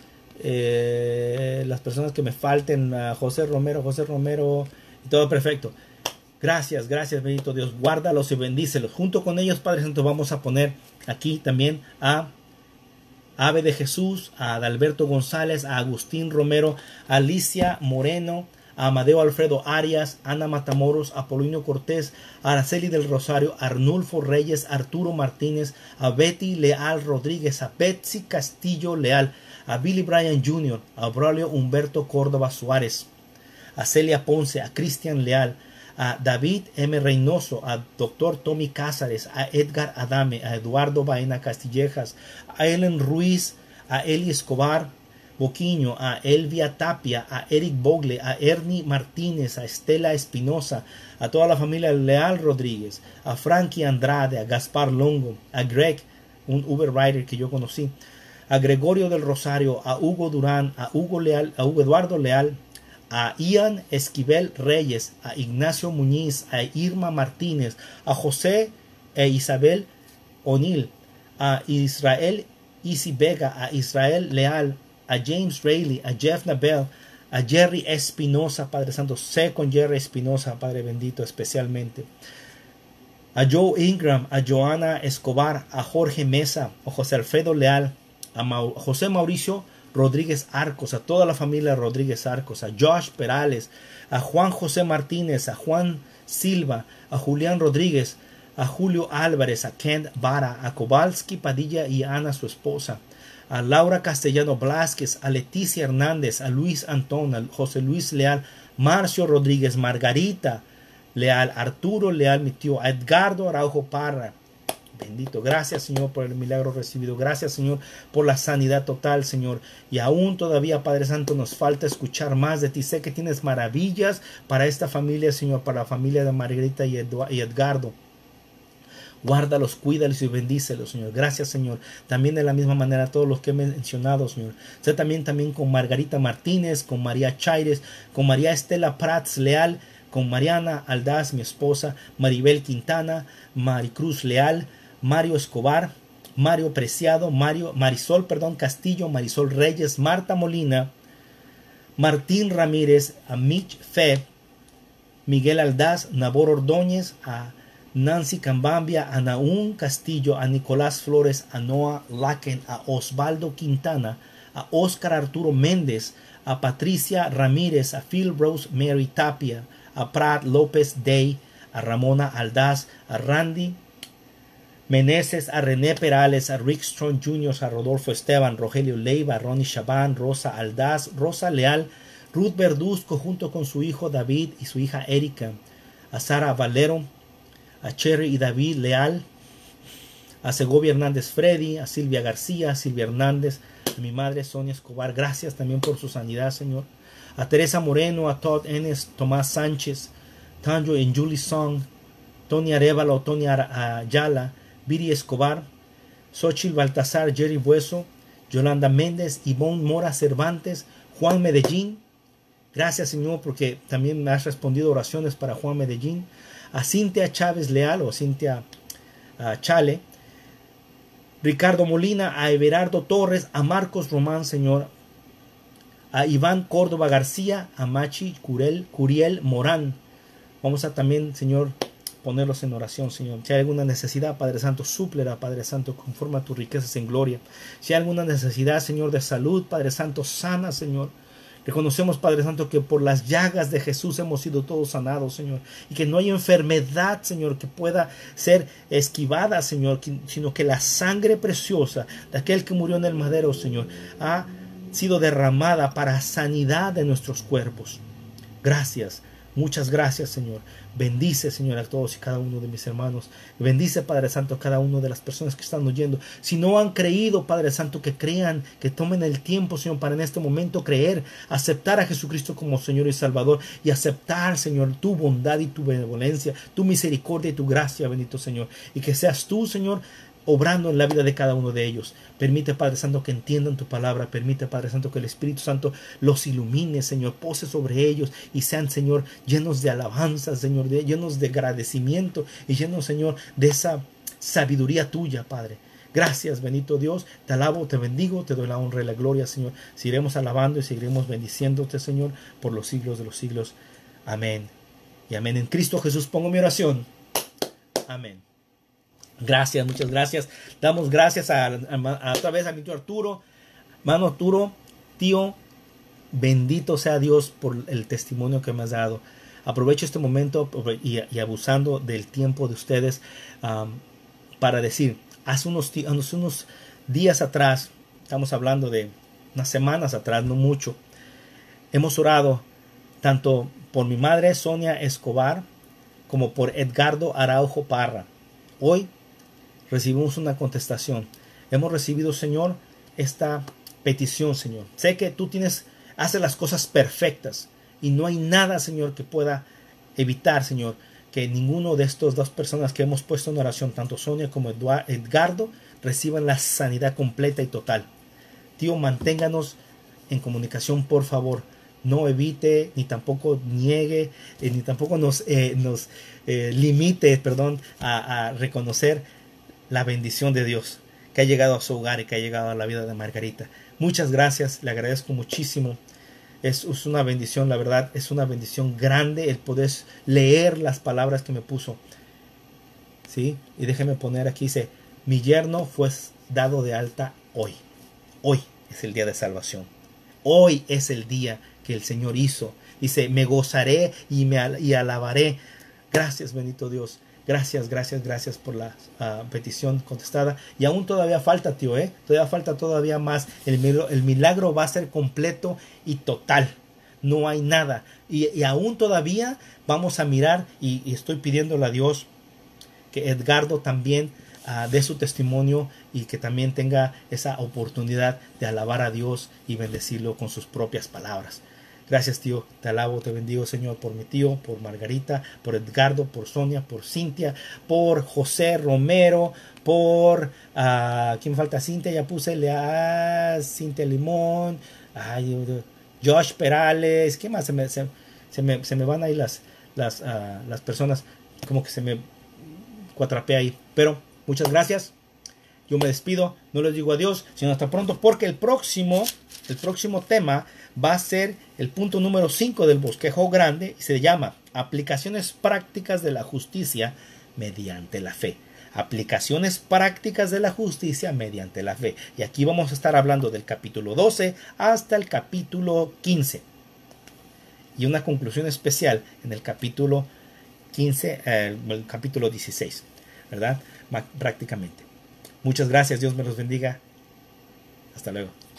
eh, las personas que me falten, uh, José Romero, José Romero, y todo perfecto. Gracias, gracias, bendito Dios. Guárdalos y bendícelos. Junto con ellos, Padre Santo, vamos a poner aquí también a Ave de Jesús, a Adalberto González, a Agustín Romero, a Alicia Moreno, a Amadeo Alfredo Arias, Ana Matamoros, a Polino Cortés, a Araceli del Rosario, a Arnulfo Reyes, a Arturo Martínez, a Betty Leal Rodríguez, a Betsy Castillo Leal, a Billy Bryan junior, a Braulio Humberto Córdoba Suárez, a Celia Ponce, a Cristian Leal, a David M. Reynoso, a Doctor Tommy Cázares, a Edgar Adame, a Eduardo Baena Castillejas, a Ellen Ruiz, a Eli Escobar Boquiño, a Elvia Tapia, a Eric Bogle, a Ernie Martínez, a Estela Espinosa, a toda la familia Leal Rodríguez, a Frankie Andrade, a Gaspar Longo, a Greg, un Uber Rider que yo conocí, a Gregorio del Rosario, a Hugo Durán, a Hugo Leal, a Hugo Eduardo Leal, a Ian Esquivel Reyes, a Ignacio Muñiz, a Irma Martínez, a José e Isabel O'Neill, a Israel Isi Vega, a Israel Leal, a James Rayleigh, a Jeff Nabel, a Jerry Espinosa, Padre Santo, sé con Jerry Espinosa, Padre bendito, especialmente, a Joe Ingram, a Joana Escobar, a Jorge Mesa, a José Alfredo Leal, a Mau José Mauricio Rodríguez Arcos, a toda la familia Rodríguez Arcos, a Josh Perales, a Juan José Martínez, a Juan Silva, a Julián Rodríguez, a Julio Álvarez, a Kent Vara, a Kowalski Padilla y a Ana, su esposa, a Laura Castellano Blázquez, a Leticia Hernández, a Luis Antón, a José Luis Leal, Marcio Rodríguez, Margarita Leal, Arturo Leal, mi tío, a Edgardo Araujo Parra. Bendito, gracias, Señor, por el milagro recibido. Gracias, Señor, por la sanidad total, Señor. Y aún todavía, Padre Santo, nos falta escuchar más de ti. Sé que tienes maravillas para esta familia, Señor, para la familia de Margarita y Edgardo. Guárdalos, cuídalos y bendícelos, Señor. Gracias, Señor. También de la misma manera todos los que he mencionado, Señor. Sé también, también con Margarita Martínez, con María Chaires, con María Estela Prats Leal, con Mariana Aldaz, mi esposa, Maribel Quintana, Maricruz Leal, Mario Escobar, Mario Preciado, Mario, Marisol, perdón, Castillo, Marisol Reyes, Marta Molina, Martín Ramírez, a Mitch Fe, Miguel Aldaz, Nabor Ordóñez, a Nancy Cambambia, a Naún Castillo, a Nicolás Flores, a Noah Laken, a Osvaldo Quintana, a Oscar Arturo Méndez, a Patricia Ramírez, a Phil Rose Mary Tapia, a Prat López Day, a Ramona Aldaz, a Randy Meneses, a René Perales, a Rick Strong junior, a Rodolfo Esteban, Rogelio Leiva, a Ronnie Chabán, Rosa Aldaz, Rosa Leal, Ruth Verduzco junto con su hijo David y su hija Erika, a Sara Valero, a Cherry y David Leal, a Segovia Hernández Freddy, a Silvia García, a Silvia Hernández, a mi madre Sonia Escobar, gracias también por su sanidad, Señor, a Teresa Moreno, a Todd Enes, Tomás Sánchez, Tanjo y Julie Song, Tony Arevalo, Tony Ayala, Viri Escobar, Xochitl Baltasar, Jerry Bueso, Yolanda Méndez, Ivonne Mora Cervantes, Juan Medellín. Gracias, Señor, porque también me has respondido oraciones para Juan Medellín. A Cintia Chávez Leal o Cintia uh, Chale, Ricardo Molina, a Everardo Torres, a Marcos Román, Señor, a Iván Córdoba García, a Machi Curiel, Curiel Morán. Vamos a también, Señor, ponerlos en oración, Señor. Si hay alguna necesidad, Padre Santo, súplela, Padre Santo, conforme a tus riquezas en gloria. Si hay alguna necesidad, Señor, de salud, Padre Santo, sana, Señor. Reconocemos, Padre Santo, que por las llagas de Jesús hemos sido todos sanados, Señor. Y que no hay enfermedad, Señor, que pueda ser esquivada, Señor, sino que la sangre preciosa de aquel que murió en el madero, Señor, ha sido derramada para sanidad de nuestros cuerpos. Gracias, muchas gracias, Señor. Bendice, Señor, a todos y cada uno de mis hermanos. Bendice, Padre Santo, a cada una de las personas que están oyendo. Si no han creído, Padre Santo, que crean, que tomen el tiempo, Señor, para en este momento creer, aceptar a Jesucristo como Señor y Salvador y aceptar, Señor, tu bondad y tu benevolencia, tu misericordia y tu gracia, bendito Señor. Y que seas tú, Señor, obrando en la vida de cada uno de ellos. Permite, Padre Santo, que entiendan tu palabra. Permite, Padre Santo, que el Espíritu Santo los ilumine, Señor, pose sobre ellos y sean, Señor, llenos de alabanza, Señor, de, llenos de agradecimiento y llenos, Señor, de esa sabiduría tuya, Padre. Gracias, bendito Dios. Te alabo, te bendigo, te doy la honra y la gloria, Señor. Seguiremos alabando y seguiremos bendiciéndote, Señor, por los siglos de los siglos. Amén. Y amén. En Cristo Jesús pongo mi oración. Amén. Gracias, muchas gracias. Damos gracias a, a, a otra vez a mi tío Arturo. Mano Arturo, tío, bendito sea Dios por el testimonio que me has dado. Aprovecho este momento y, y abusando del tiempo de ustedes um, para decir, hace unos, hace unos días atrás, estamos hablando de unas semanas atrás, no mucho, hemos orado tanto por mi madre Sonia Escobar como por Edgardo Araujo Parra. Hoy recibimos una contestación. Hemos recibido, Señor, esta petición, Señor. Sé que tú tienes, haces las cosas perfectas y no hay nada, Señor, que pueda evitar, Señor, que ninguno de estas dos personas que hemos puesto en oración, tanto Sonia como Edgardo, reciban la sanidad completa y total. Tío, manténganos en comunicación, por favor. No evite, ni tampoco niegue, eh, ni tampoco nos, eh, nos eh, limite, perdón, a, a reconocer la bendición de Dios que ha llegado a su hogar y que ha llegado a la vida de Margarita. Muchas gracias, le agradezco muchísimo. Es, es una bendición, la verdad, es una bendición grande el poder leer las palabras que me puso. ¿Sí? Y déjeme poner aquí, dice, mi yerno fue dado de alta hoy. Hoy es el día de salvación. Hoy es el día que el Señor hizo. Dice, me gozaré y me al- y alabaré. Gracias, bendito Dios. Gracias, gracias, gracias por la uh, petición contestada. Y aún todavía falta, tío, ¿eh? Todavía falta todavía más. El milagro, el milagro va a ser completo y total. No hay nada. Y, y aún todavía vamos a mirar, y, y estoy pidiéndole a Dios que Edgardo también uh, dé su testimonio y que también tenga esa oportunidad de alabar a Dios y bendecirlo con sus propias palabras. Gracias, tío. Te alabo, te bendigo, Señor, por mi tío, por Margarita, por Edgardo, por Sonia, por Cintia, por José Romero, por... Uh, ¿quién me falta? Cintia, ya puse a Cintia Limón, ay, Josh Perales. ¿Qué más? Se me, se, se me, se me van ahí las, las, uh, las personas, como que se me cuatrapea ahí. Pero muchas gracias. Yo me despido. No les digo adiós, sino hasta pronto, porque el próximo, el próximo tema va a ser el punto número cinco del bosquejo grande y se llama aplicaciones prácticas de la justicia mediante la fe. Aplicaciones prácticas de la justicia mediante la fe. Y aquí vamos a estar hablando del capítulo doce hasta el capítulo quince. Y una conclusión especial en el capítulo quince, eh, el capítulo dieciséis, ¿verdad? Prácticamente. Muchas gracias. Dios me los bendiga. Hasta luego.